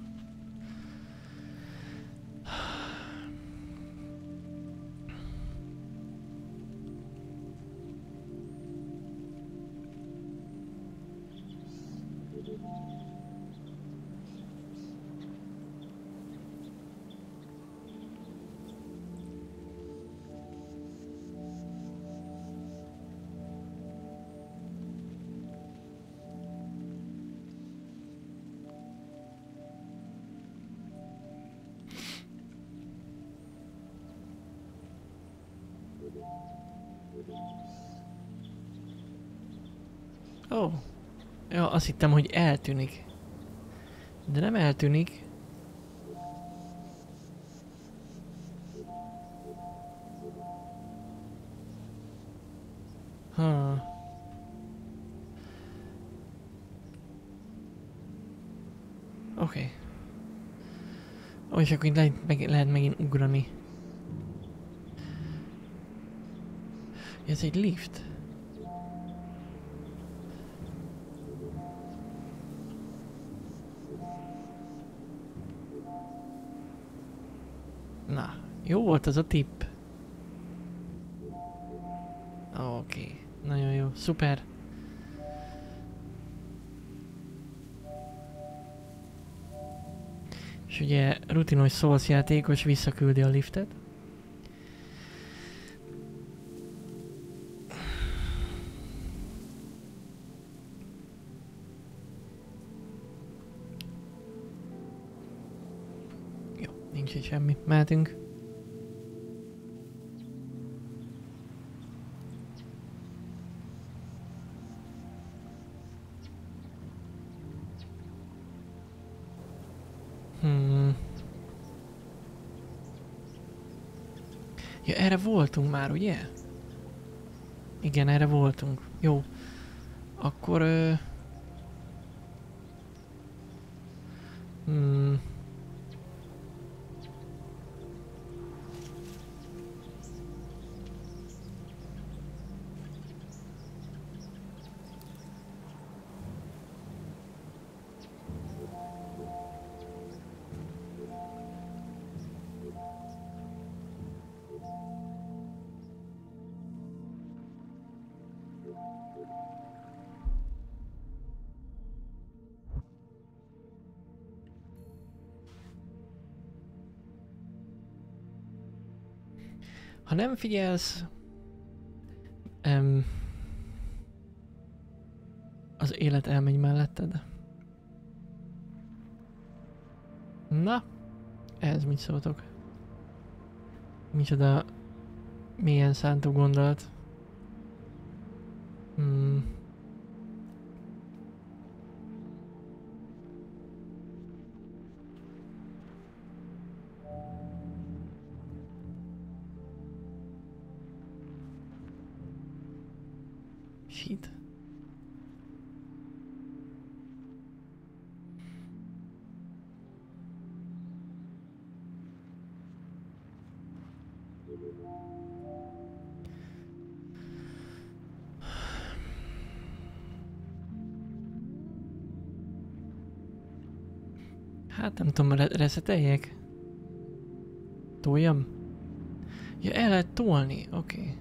Ó. Oh. Ja, azt hittem, hogy eltűnik. De nem eltűnik. Ha. Oké. Okay. Ó, és akkor itt lehet, meg, lehet megint ugrani. Ez egy lift. Na, jó volt az a tipp. Oké, okay. Nagyon jó, szuper. És ugye rutinos Souls játékos visszaküldi a liftet. Jó, nincs itt semmi. Mehetünk. Hmm. Ja, erre voltunk már, ugye? Igen, erre voltunk. Jó. Akkor... Ö... Hmm. Ha nem figyelsz, em, az élet elmegy melletted. Na, ehhez mit szóltok? Micsoda milyen szántó gondolat. Hmm. Shit. Hát nem tudom, re reszeteljek? Toljam? Ja, el lehet tolni, oké. Okay.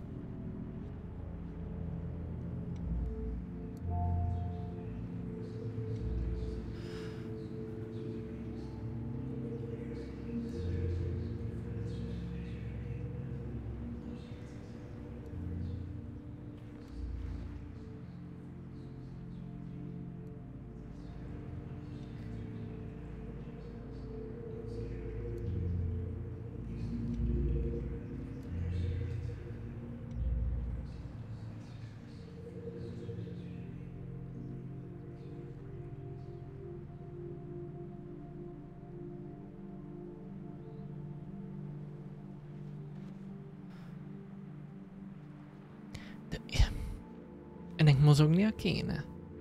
De ennek mozognia kéne?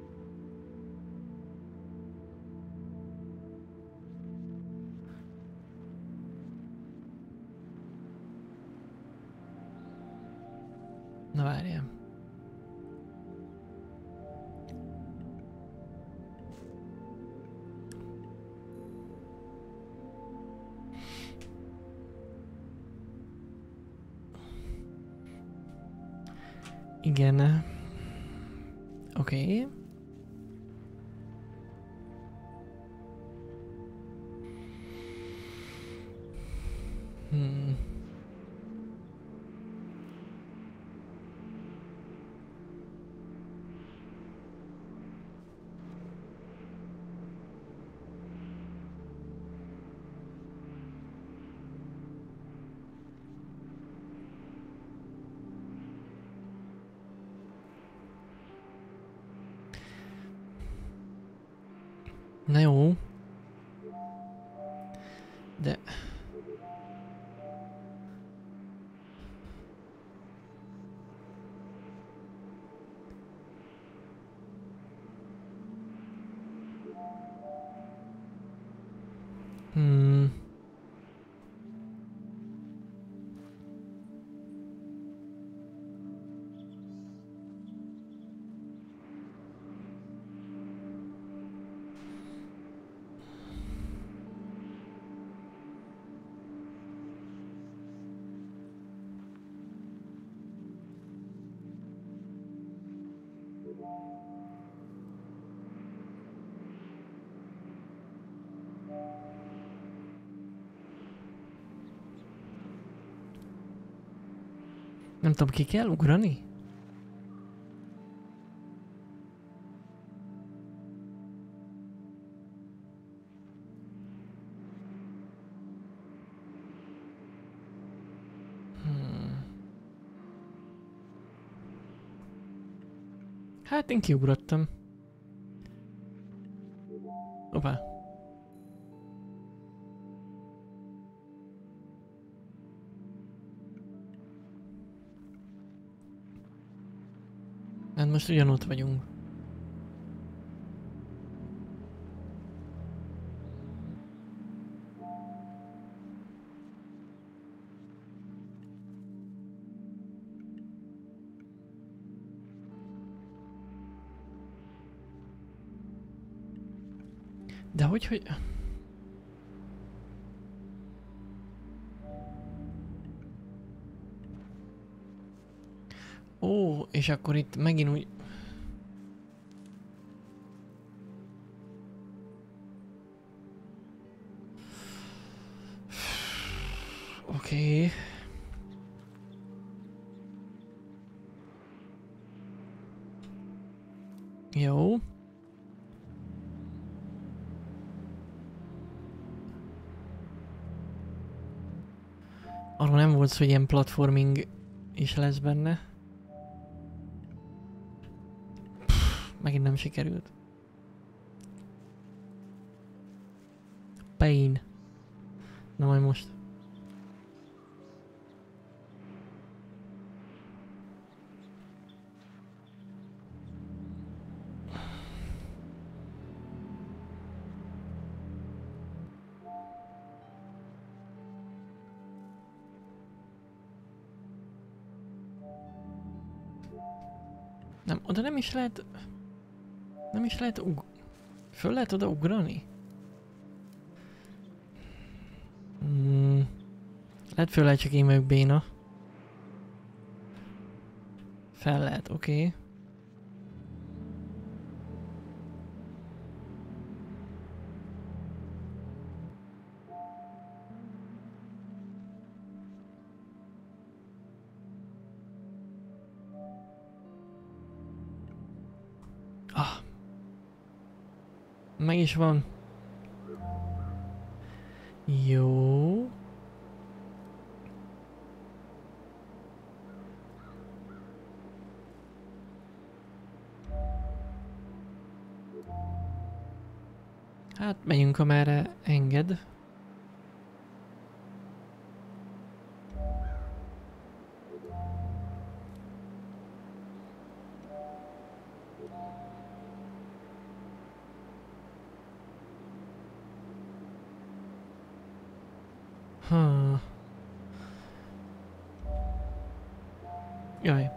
Na várjál. Igen. Oké. Okay. Hmm. Na jó. De... Hmm. Nem tudom, ki kell ugrani? Hmm. Hát én kiugrottam. Hoppá. Hát most ugyanott vagyunk. De hogy, hogy... Ó, és akkor itt megint úgy... Oké. Okay. Jó. Arról nem volt szó, hogy ilyen platforming is lesz benne. Pff, megint nem sikerült. Pain. Na majd most. Nem, oda nem is lehet... Nem is lehet ug... Föl lehet oda ugrani? Hmm. Lehet föl lehet, csak én vagyok béna. Fel lehet, oké. Okay. Ah. Meg is van. Jó. Hát megyünk, amerre enged. Ha. Jaj.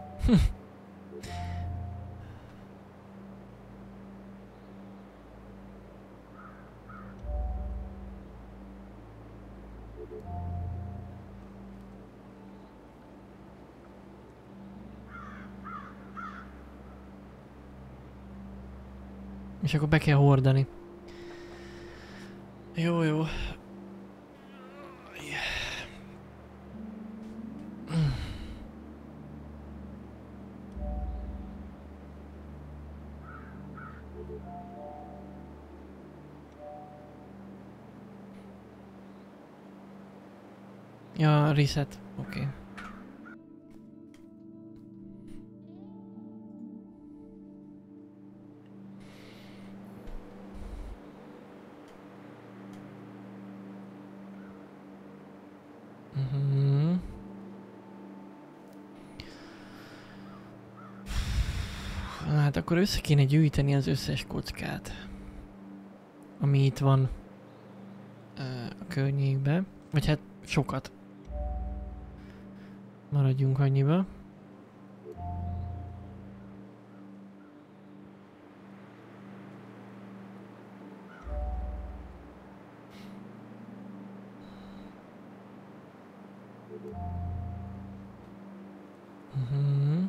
És akkor be kell hordani. Jó, jó. Ja, reset. Oké. Okay. Mm-hmm. Hát akkor össze kéne gyűjteni az összes kockát, ami itt van a környékben. Vagy hát sokat. Maradjunk annyiba. Mhm.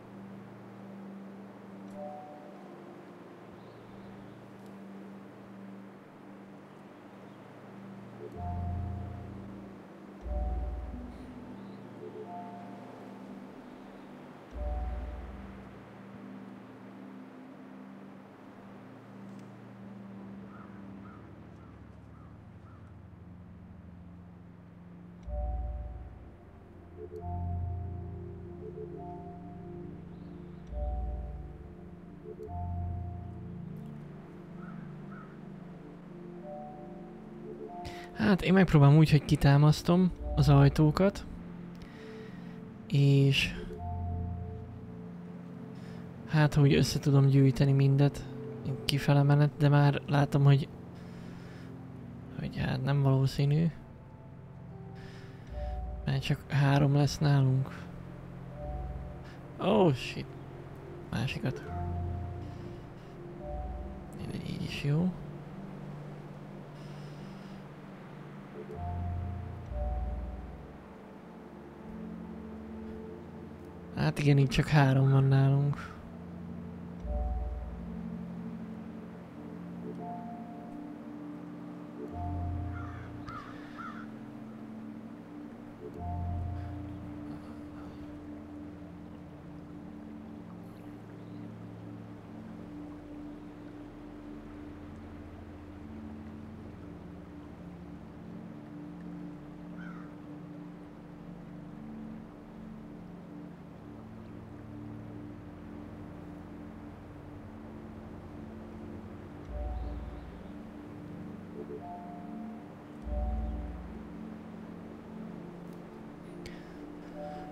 Hát én megpróbálom úgy, hogy kitámasztom az ajtókat. És... hát, hogy össze tudom gyűjteni mindet. Kifele menet, de már látom, hogy... hogy hát nem valószínű. Mert csak három lesz nálunk. Oh shit. Másikat. Így is jó. Hát igen, így csak három van nálunk.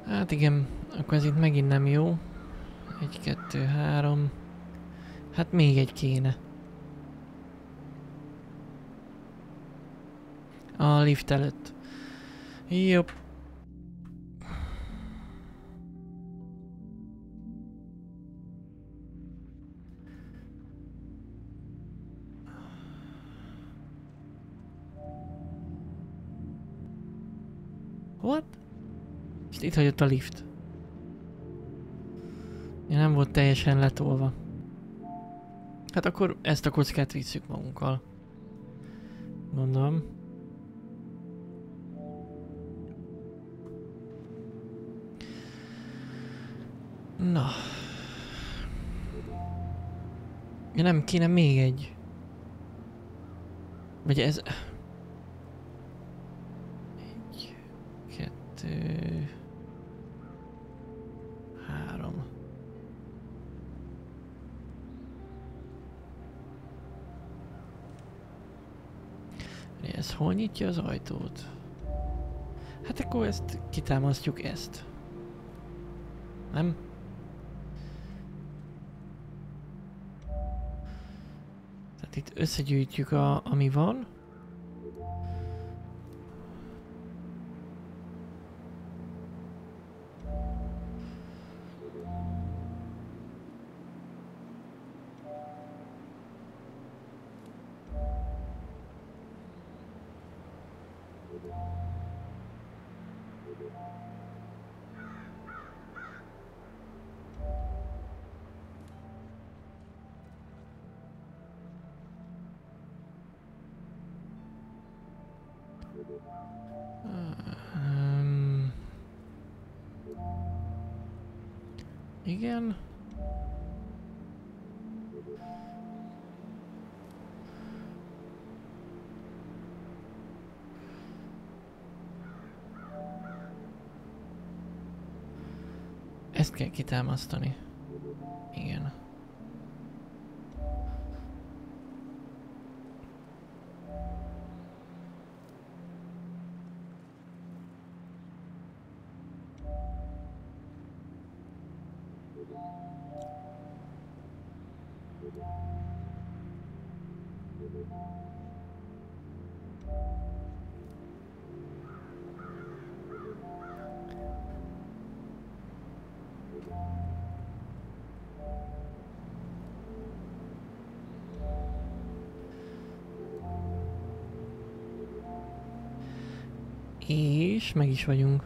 Hát igen, akkor ez itt megint nem jó. Egy, kettő, három. Hát még egy kéne. A lift előtt. Jobb. What? És itt hagyott a lift. Ja, nem volt teljesen letolva. Hát akkor ezt a kockát visszük magunkkal. Mondom. Na. Ja, nem kéne még egy. Vagy ez... Egy, kettő... Három. Ez hol nyitja az ajtót? Hát akkor ezt kitámasztjuk ezt. Nem? Tehát itt összegyűjtjük a, ami van. Um, igen. Ezt kell kitámasztani. Igen. És meg is vagyunk.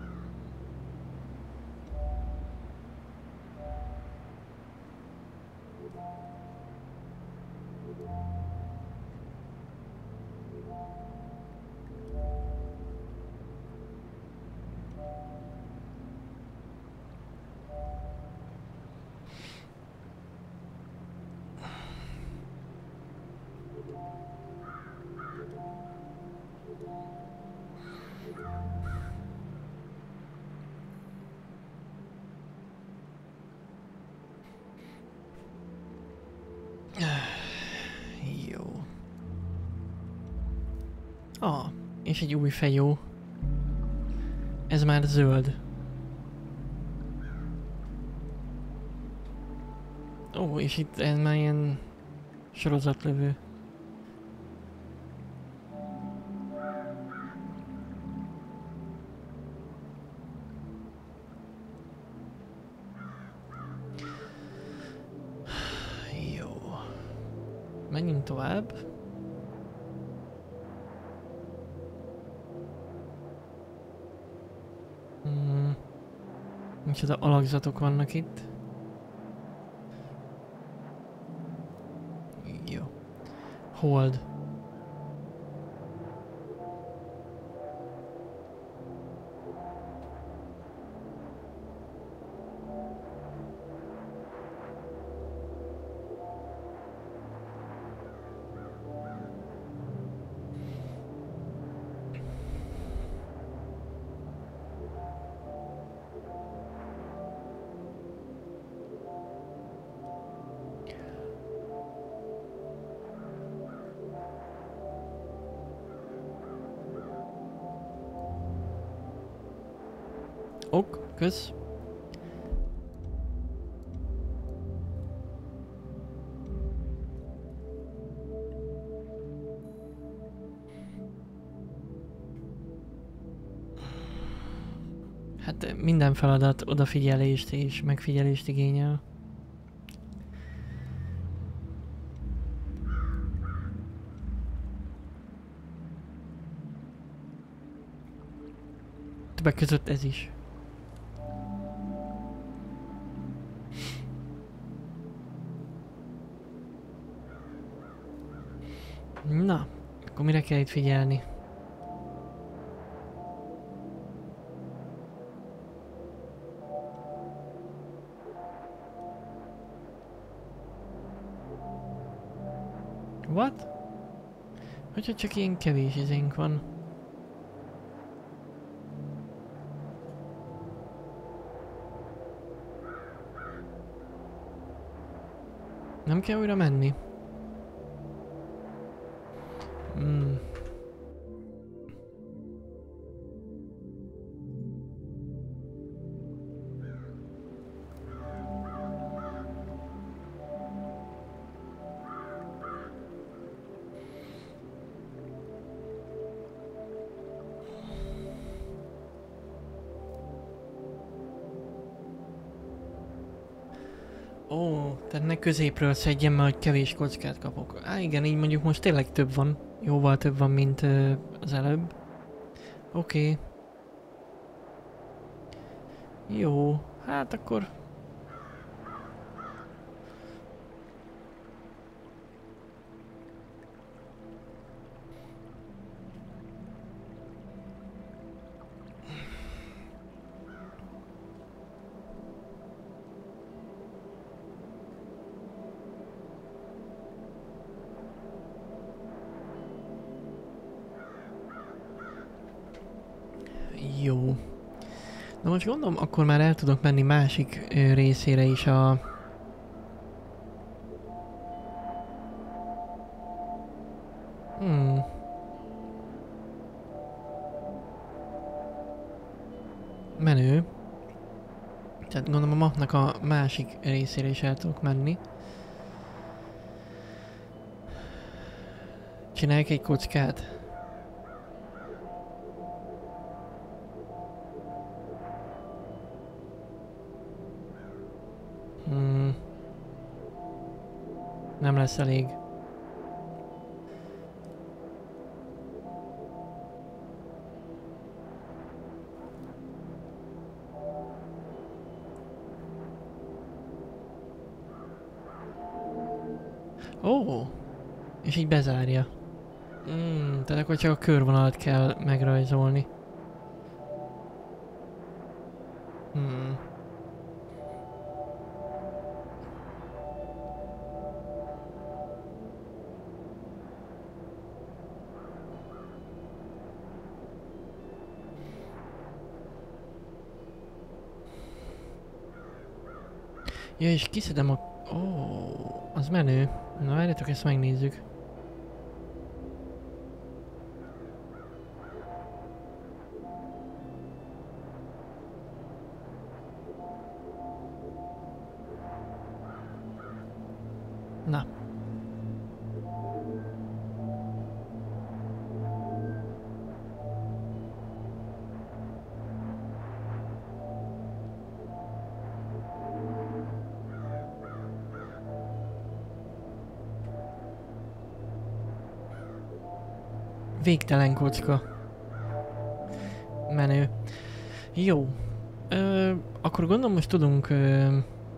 Jó. Ah, és egy új fejó. Ez már zöld. Ó, és itt ez már ilyen sorozatlövő. Jó. Menjünk tovább. Hmm. Micsoda alakzatok vannak itt. Jó. Hold. Ok, kösz. Hát minden feladat odafigyelést és megfigyelést igényel. Többek között ez is. Na, akkor mire kell itt figyelni? What? Hogyha csak ilyen kevés izénk van. Nem kell újra menni? Hmm. Ó, tehát ne középről szedjem, mert hogy kevés kockát kapok. Á igen, így mondjuk most tényleg több van. Jóval több van, mint uh, az előbb. Oké. Okay. Jó, hát akkor... Jó. Na most gondolom, akkor már el tudok menni másik ö, részére is a... Hmm. Menő. Tehát gondolom a mapnak a másik részére is el tudok menni. Csinálják egy kockát. Hmm. Nem lesz elég. Ó! Oh. És így bezárja. Hmm, tehát akkor csak a körvonalat kell megrajzolni. Hmm. Ja, és kiszedem a... Ó, oh, az menő. Na, várjátok, ezt megnézzük. Na. Végtelen kocka. Menő. Jó. Ö, akkor gondolom most tudunk... Ö...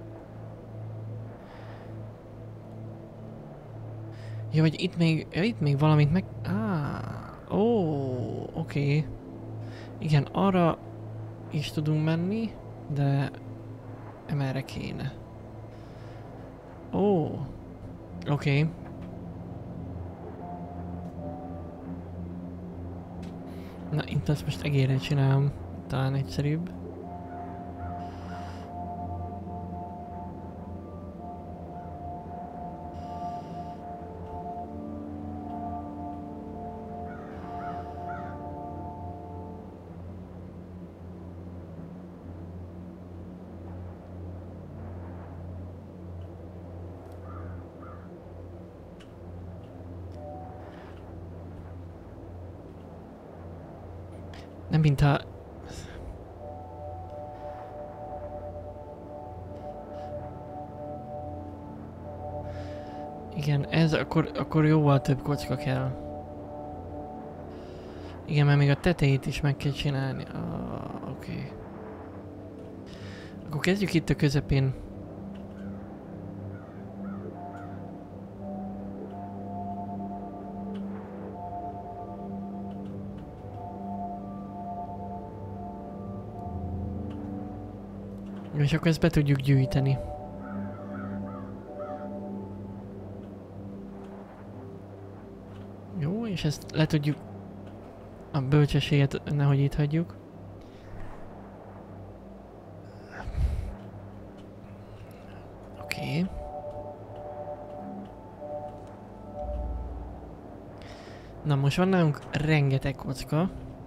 Ja, hogy itt még, ja, itt még valamit meg... Ah, ó, oké. Okay. Igen, arra is tudunk menni, de emerre kéne. Ó, oké. Okay. Na, itt azt most egérre csinálom. Talán egyszerűbb. Nem mintha... Igen, ez akkor, akkor jóval több kocka kell. Igen, mert még a tetejét is meg kell csinálni. Ah, oké. Okay. Akkor kezdjük itt a közepén. És akkor ezt be tudjuk gyűjteni. Jó, és ezt le tudjuk... A bölcsességet nehogy itt hagyjuk. Oké. Okay. Na most van nálunk rengeteg kocka.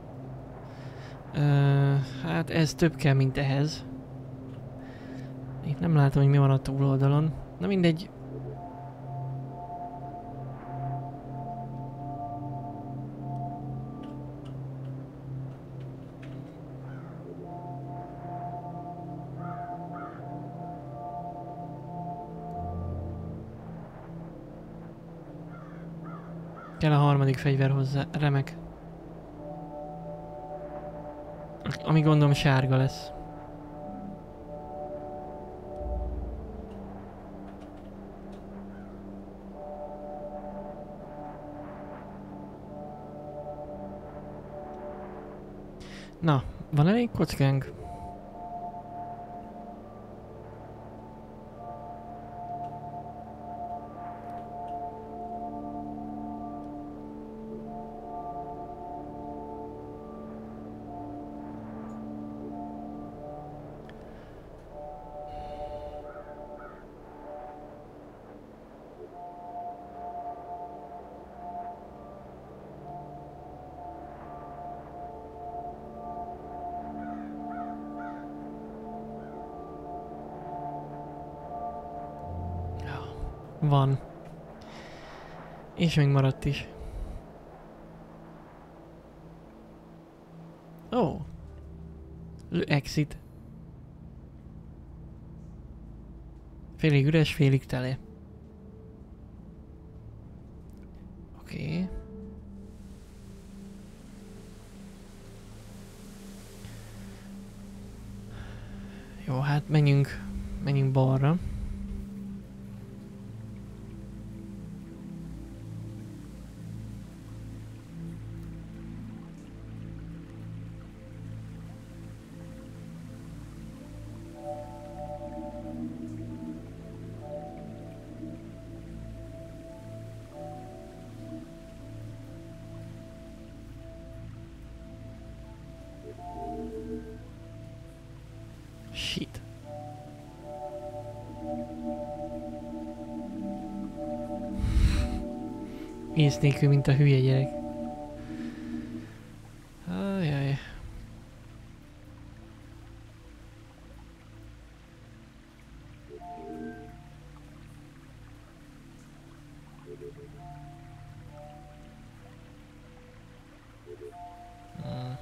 Uh, hát ez több kell, mint ehhez. Itt nem látom, hogy mi van a túloldalon. Na mindegy. Kell a harmadik fegyver hozzá. Remek. Ami gondolom sárga lesz. Na, van elég kockánk? Van. És még maradt is. Ó. Oh. Exit. Félig üres, félig tele. Oké. Okay. Jó, hát menjünk, menjünk balra. Shit. Ész nélkül, mint a hülye gyerek. Ajaj. Hmm.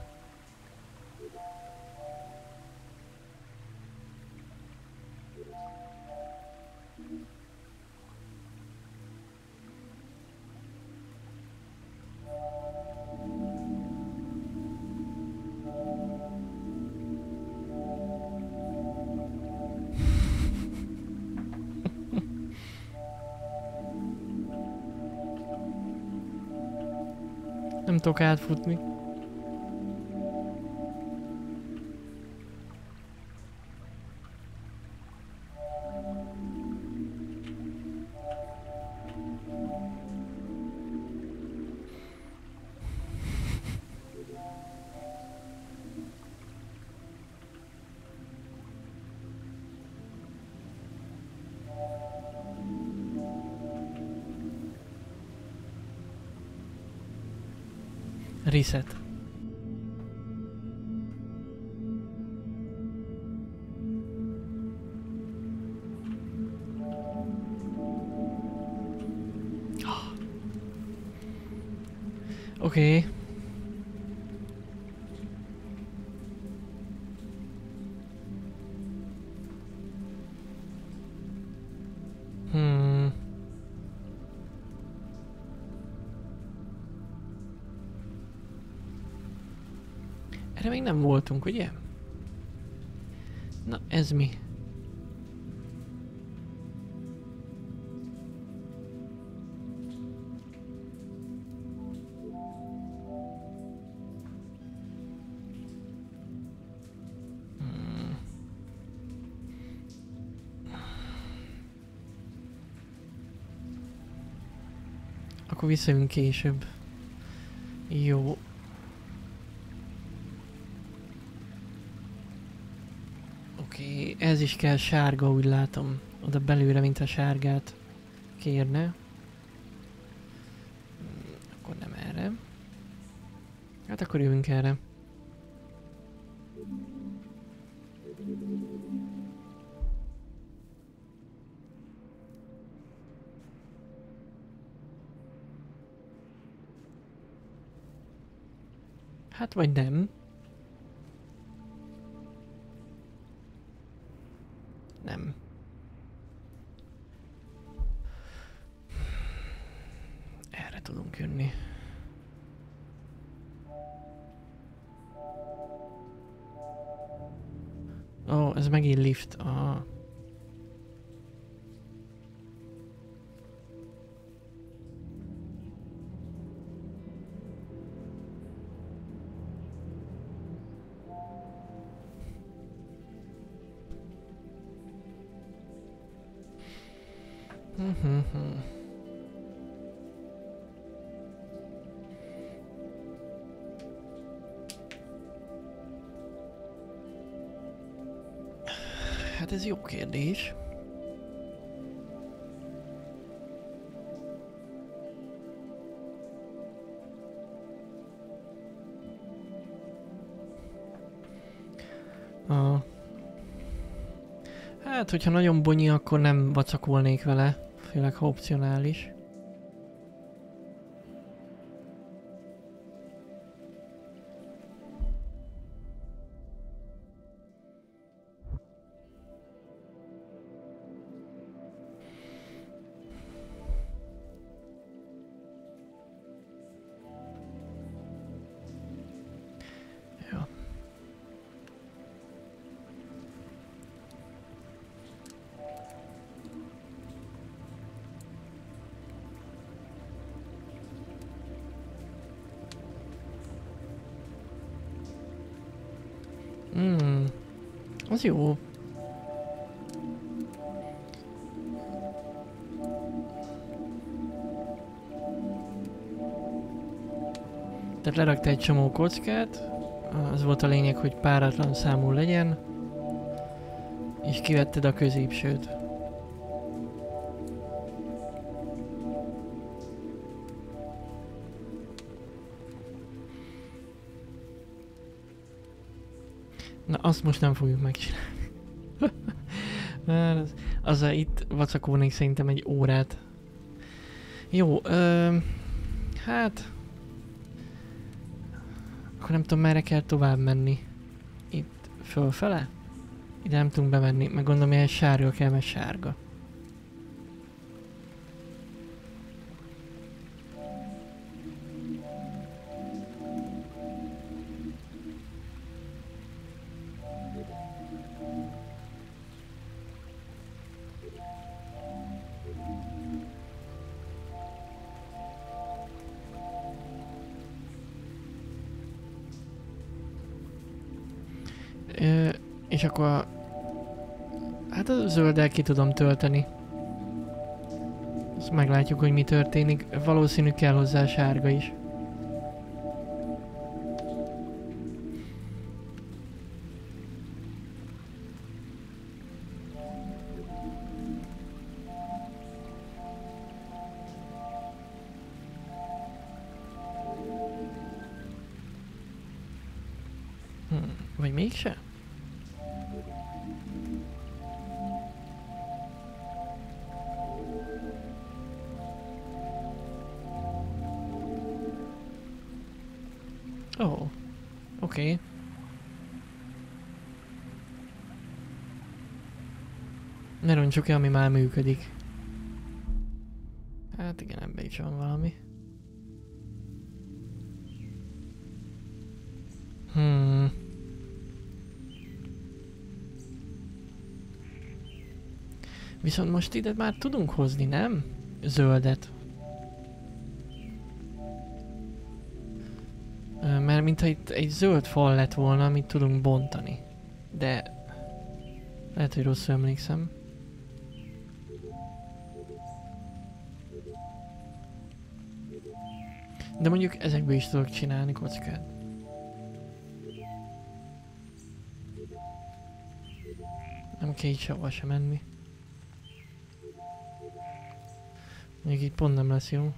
Nem tudok átfutni. Reset. Oké. Okay. még nem voltunk, ugye? Na, ez mi? Hmm. Akkor visszajövünk később. Jó. Oké, okay, ez is kell sárga, úgy látom. Oda belőle, mint a sárgát kérne. Akkor nem erre. Hát akkor jövünk erre. Hát vagy nem. Nem. Erre tudunk jönni. Ó, oh, ez megint lift. Ah. Mm-hmm. Hát ez jó kérdés. Ah. Hát, hogyha nagyon bonyi, akkor nem vacakolnék vele. Főleg, ha opcionális. Ja. Hmm. Az jó. Tehát lerakta egy csomó kockát, az volt a lényeg, hogy páratlan számú legyen, és kivetted a középsőt. Na, azt most nem fogjuk megcsinálni. az, azzal itt vacakolnék szerintem egy órát. Jó, ö, hát... Akkor nem tudom, merre kell tovább menni. Itt fölfele? Ide nem tudunk bemenni, meg gondolom, hogy egy sárga kell, mert sárga. Ö, és akkor a... Hát a zölddel ki tudom tölteni. Azt meglátjuk, hogy mi történik. Valószínű kell hozzá sárga is. Hmm, vagy mégse? Ó, oh, oké. Okay. Ne roncsuk el, ami már működik. Hát igen, ebbe is van valami. Hmm. Viszont most ide már tudunk hozni, nem? Zöldet. Mert mintha itt egy zöld fal lett volna, amit tudunk bontani. De... lehet, hogy rosszul emlékszem. De mondjuk ezekből is tudok csinálni kockát. Nem kell így sehova sem menni. Még így pont nem lesz jó.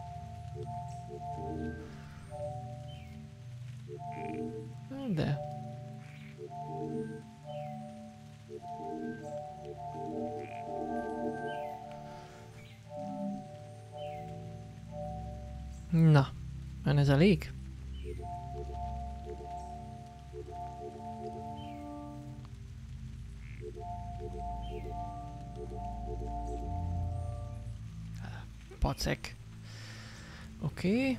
De. Na, van ez elég? Pacek. Oké. Okay.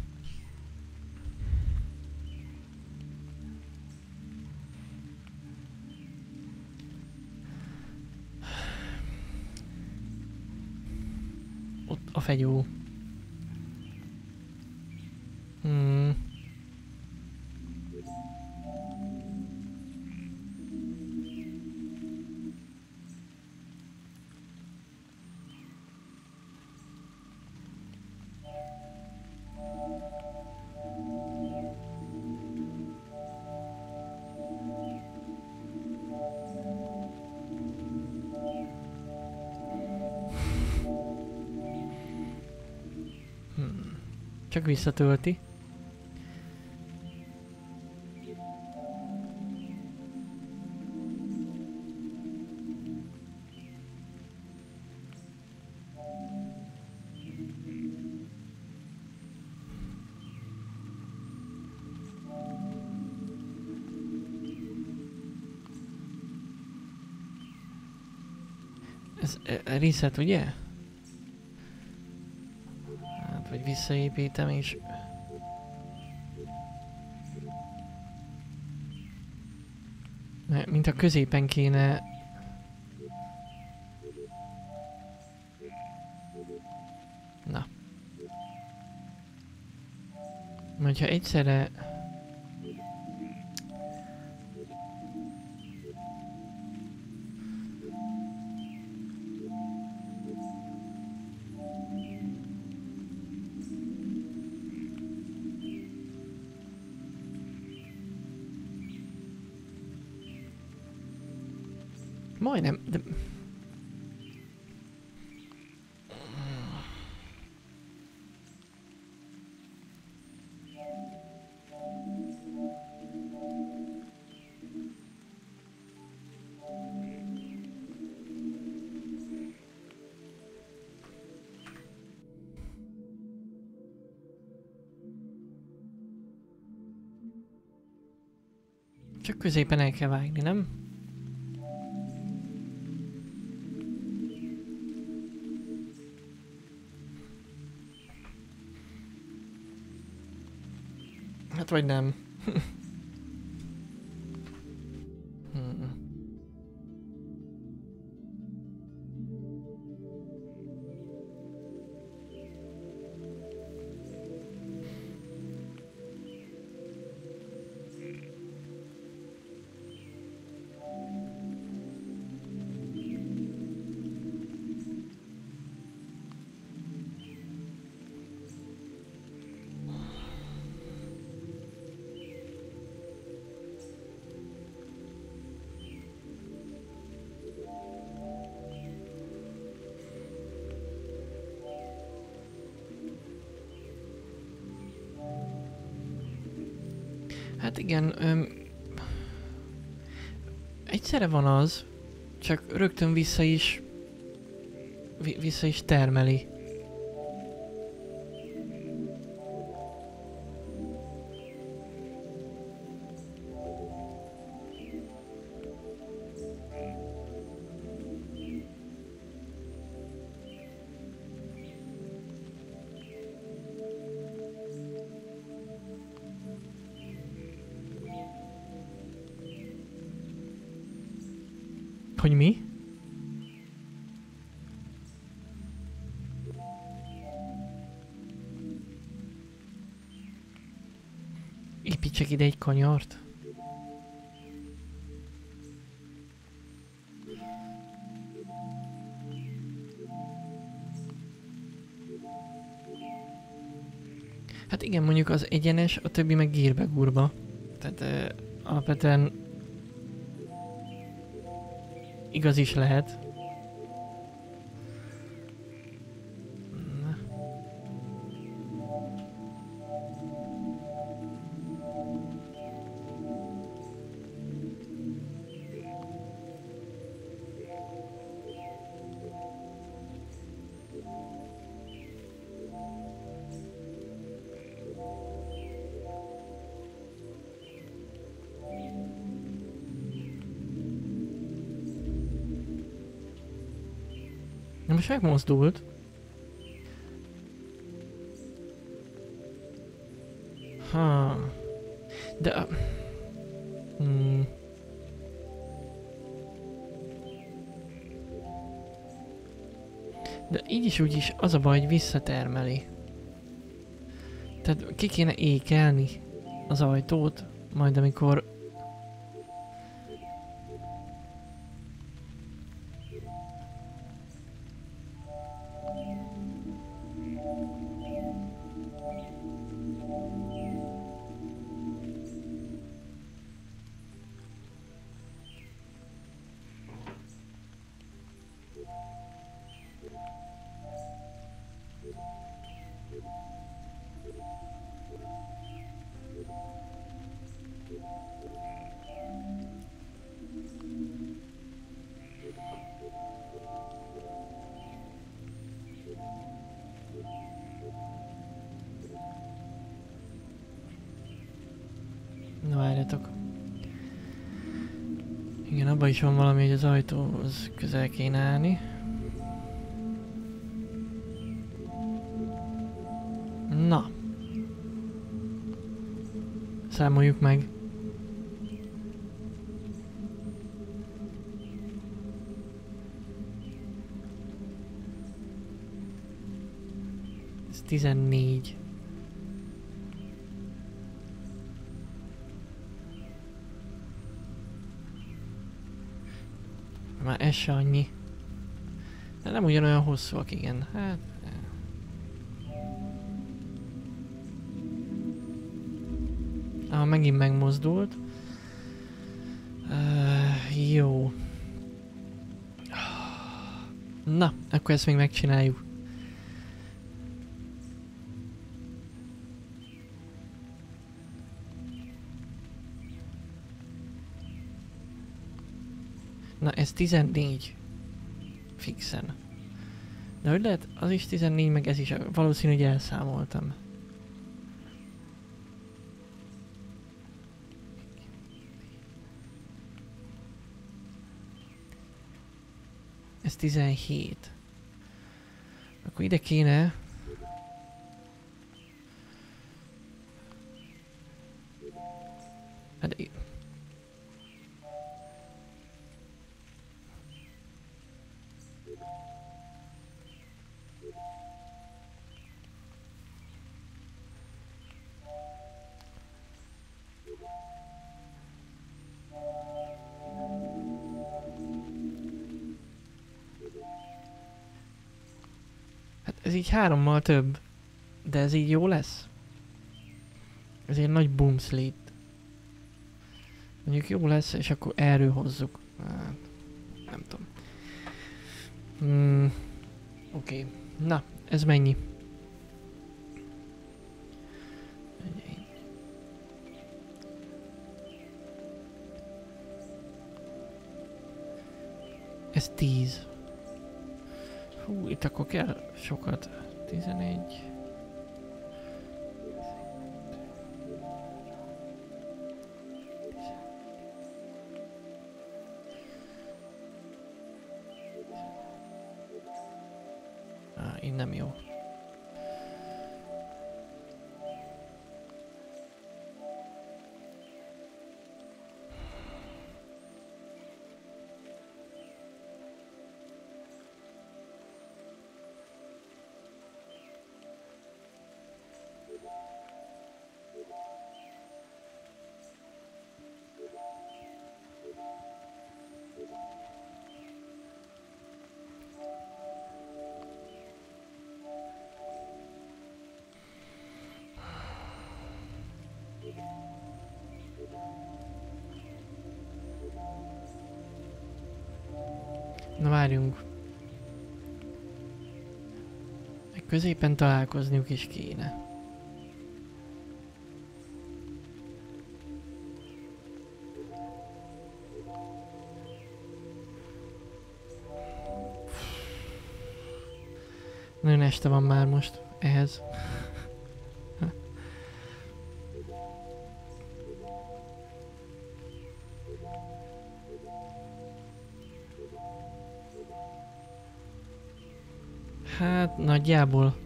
Ott a fegyó. Hmm. Hmm. Csak visszatölti. Ez e, reset, ugye? Hát, vagy visszaépítem és... mint a középen kéne... Na. Mert ha egyszerre... Majdnem, de... Csak középen el kell vágni, nem? Hát vagy nem. hmm. Hát igen, öm, egyszerre van az, csak rögtön vissza is, vi vissza is termeli. Hogy mi? Tegyek ide egy kanyart? Hát igen, mondjuk az egyenes, a többi meg gírbe gurba. Tehát uh, alapvetően igaz is lehet. Na. Na most megmozdult. Ha. De... a- Hmm. De így is úgy is az a baj, hogy visszatermeli. Tehát ki kéne ékelni az ajtót, majd amikor... Na várjatok. Igen, abban is van valami, hogy az ajtóhoz közel kéne állni. Na. Számoljuk meg. Ez tizennégy. Már ez se annyi. De nem ugyanolyan hosszúak, igen. Hát... Ah, megint megmozdult. Uh, jó. Na, akkor ezt még megcsináljuk. Na, ez tizennégy. Fixen. De hogy lehet, az is tizennégy, meg ez is. Valószínű, hogy elszámoltam. Ez tizenhét. Akkor ide kéne... Hát... i- Hát ez így hárommal több. De ez így jó lesz? Ez egy nagy boomslit. Mondjuk jó lesz, és akkor erről hozzuk. Hát, nem tudom. Hmm, Oké. Okay. Na, ez mennyi? Ez tíz. Hú, itt akkor kell sokat. tizenegy. Ah, így nem jó. Na várjunk. Középen találkozniuk is kéne. Nagyon este van már most ehhez. Hát nagyjából.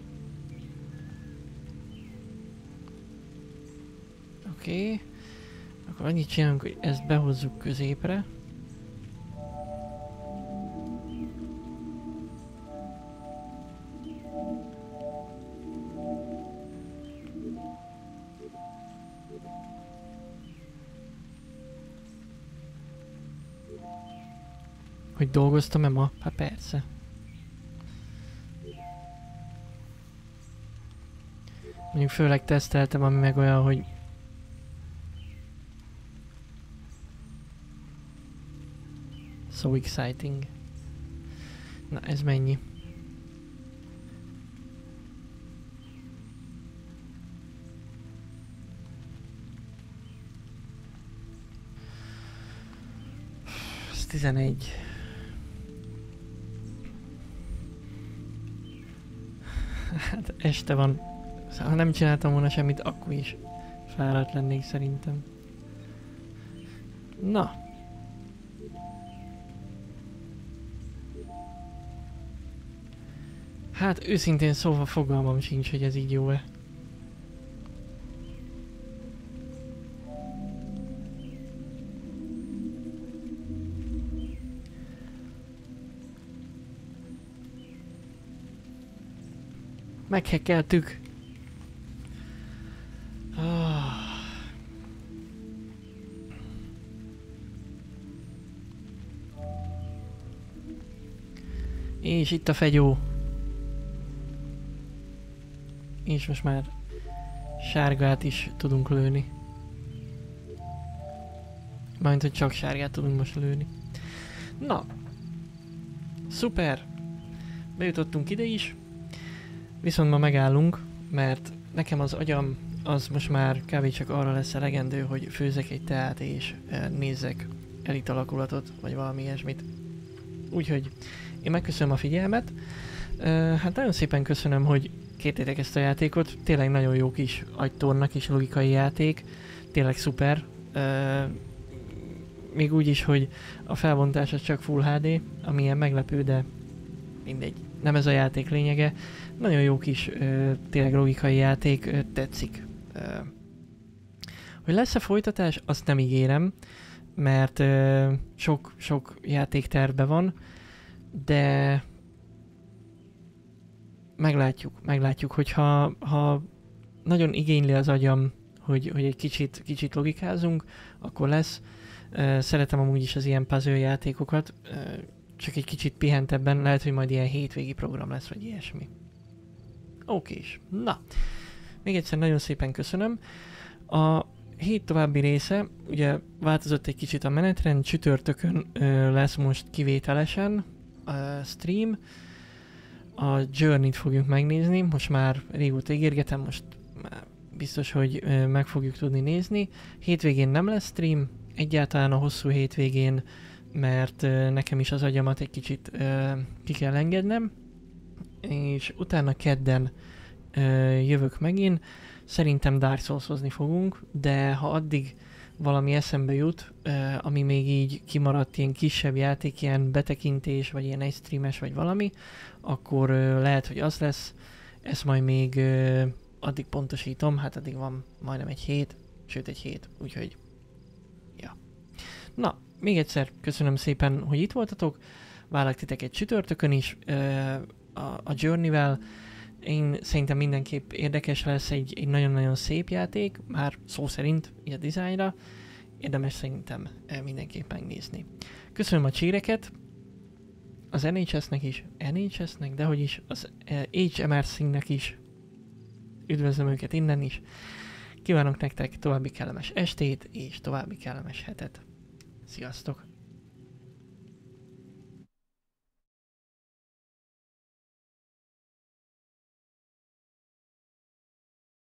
Oké. Okay. Akkor annyit csinálunk, hogy ezt behozzuk középre. Hogy dolgoztam-e ma? Hát persze. Mondjuk főleg teszteltem, ami meg olyan, hogy so exciting. Na, ez mennyi? Ez tizenegy. Hát este van. Ha nem csináltam volna semmit, akkor is fáradt lennék szerintem. Na. Hát őszintén szóval fogalmam sincs, hogy ez így jó-e. Meghekkeltük. Oh. És itt a fegyó. És most már sárgát is tudunk lőni. Mármint, hogy csak sárgát tudunk most lőni. Na. Szuper. Bejutottunk ide is. Viszont ma megállunk, mert nekem az agyam az most már kb. Csak arra lesz elegendő, hogy főzek egy teát és e, nézzek elit alakulatot, vagy valami ilyesmit. Úgyhogy én megköszönöm a figyelmet. E, hát nagyon szépen köszönöm, hogy kértétek ezt a játékot. Tényleg nagyon jó kis agytorna, kis logikai játék. Tényleg szuper. E, még úgy is, hogy a felbontás az csak Full há dé, ami ilyen meglepő, de mindegy. Nem ez a játék lényege. Nagyon jó kis, ö, tényleg logikai játék, ö, tetszik. Ö, hogy lesz-e folytatás, azt nem ígérem, mert ö, sok, sok játéktervben van, de meglátjuk, meglátjuk, hogyha ha nagyon igényli az agyam, hogy, hogy egy kicsit, kicsit logikázunk, akkor lesz. Ö, szeretem amúgy is az ilyen puzzle játékokat, ö, csak egy kicsit pihentebben, lehet, hogy majd ilyen hétvégi program lesz, vagy ilyesmi. Okés. Na, még egyszer nagyon szépen köszönöm. A hét további része, ugye változott egy kicsit a menetrend, csütörtökön ö, lesz most kivételesen a stream. A Journey-t fogjuk megnézni, most már régóta ígérgetem, most már biztos, hogy ö, meg fogjuk tudni nézni. Hétvégén nem lesz stream, egyáltalán a hosszú hétvégén, mert ö, nekem is az agyamat egy kicsit ö, ki kell engednem, és utána kedden ö, jövök megint. Szerintem Dark Souls-ozni fogunk, de ha addig valami eszembe jut, ö, ami még így kimaradt, ilyen kisebb játék, ilyen betekintés, vagy ilyen egy streames, vagy valami, akkor ö, lehet, hogy az lesz. Ezt majd még ö, addig pontosítom, hát addig van majdnem egy hét, sőt egy hét, úgyhogy ja. Na, még egyszer köszönöm szépen, hogy itt voltatok, várlak titeket csütörtökön is, ö, a, a Journey-vel. Én szerintem mindenképp érdekes lesz, egy, egy nagyon-nagyon szép játék, már szó szerint, így a dizájnra. Érdemes szerintem mindenképp megnézni. Köszönöm a csíreket, az en há es-nek is, en há es-nek, de hogy is, az há em er Sing-nek is. Üdvözlöm őket innen is. Kívánok nektek további kellemes estét, és további kellemes hetet. Sziasztok!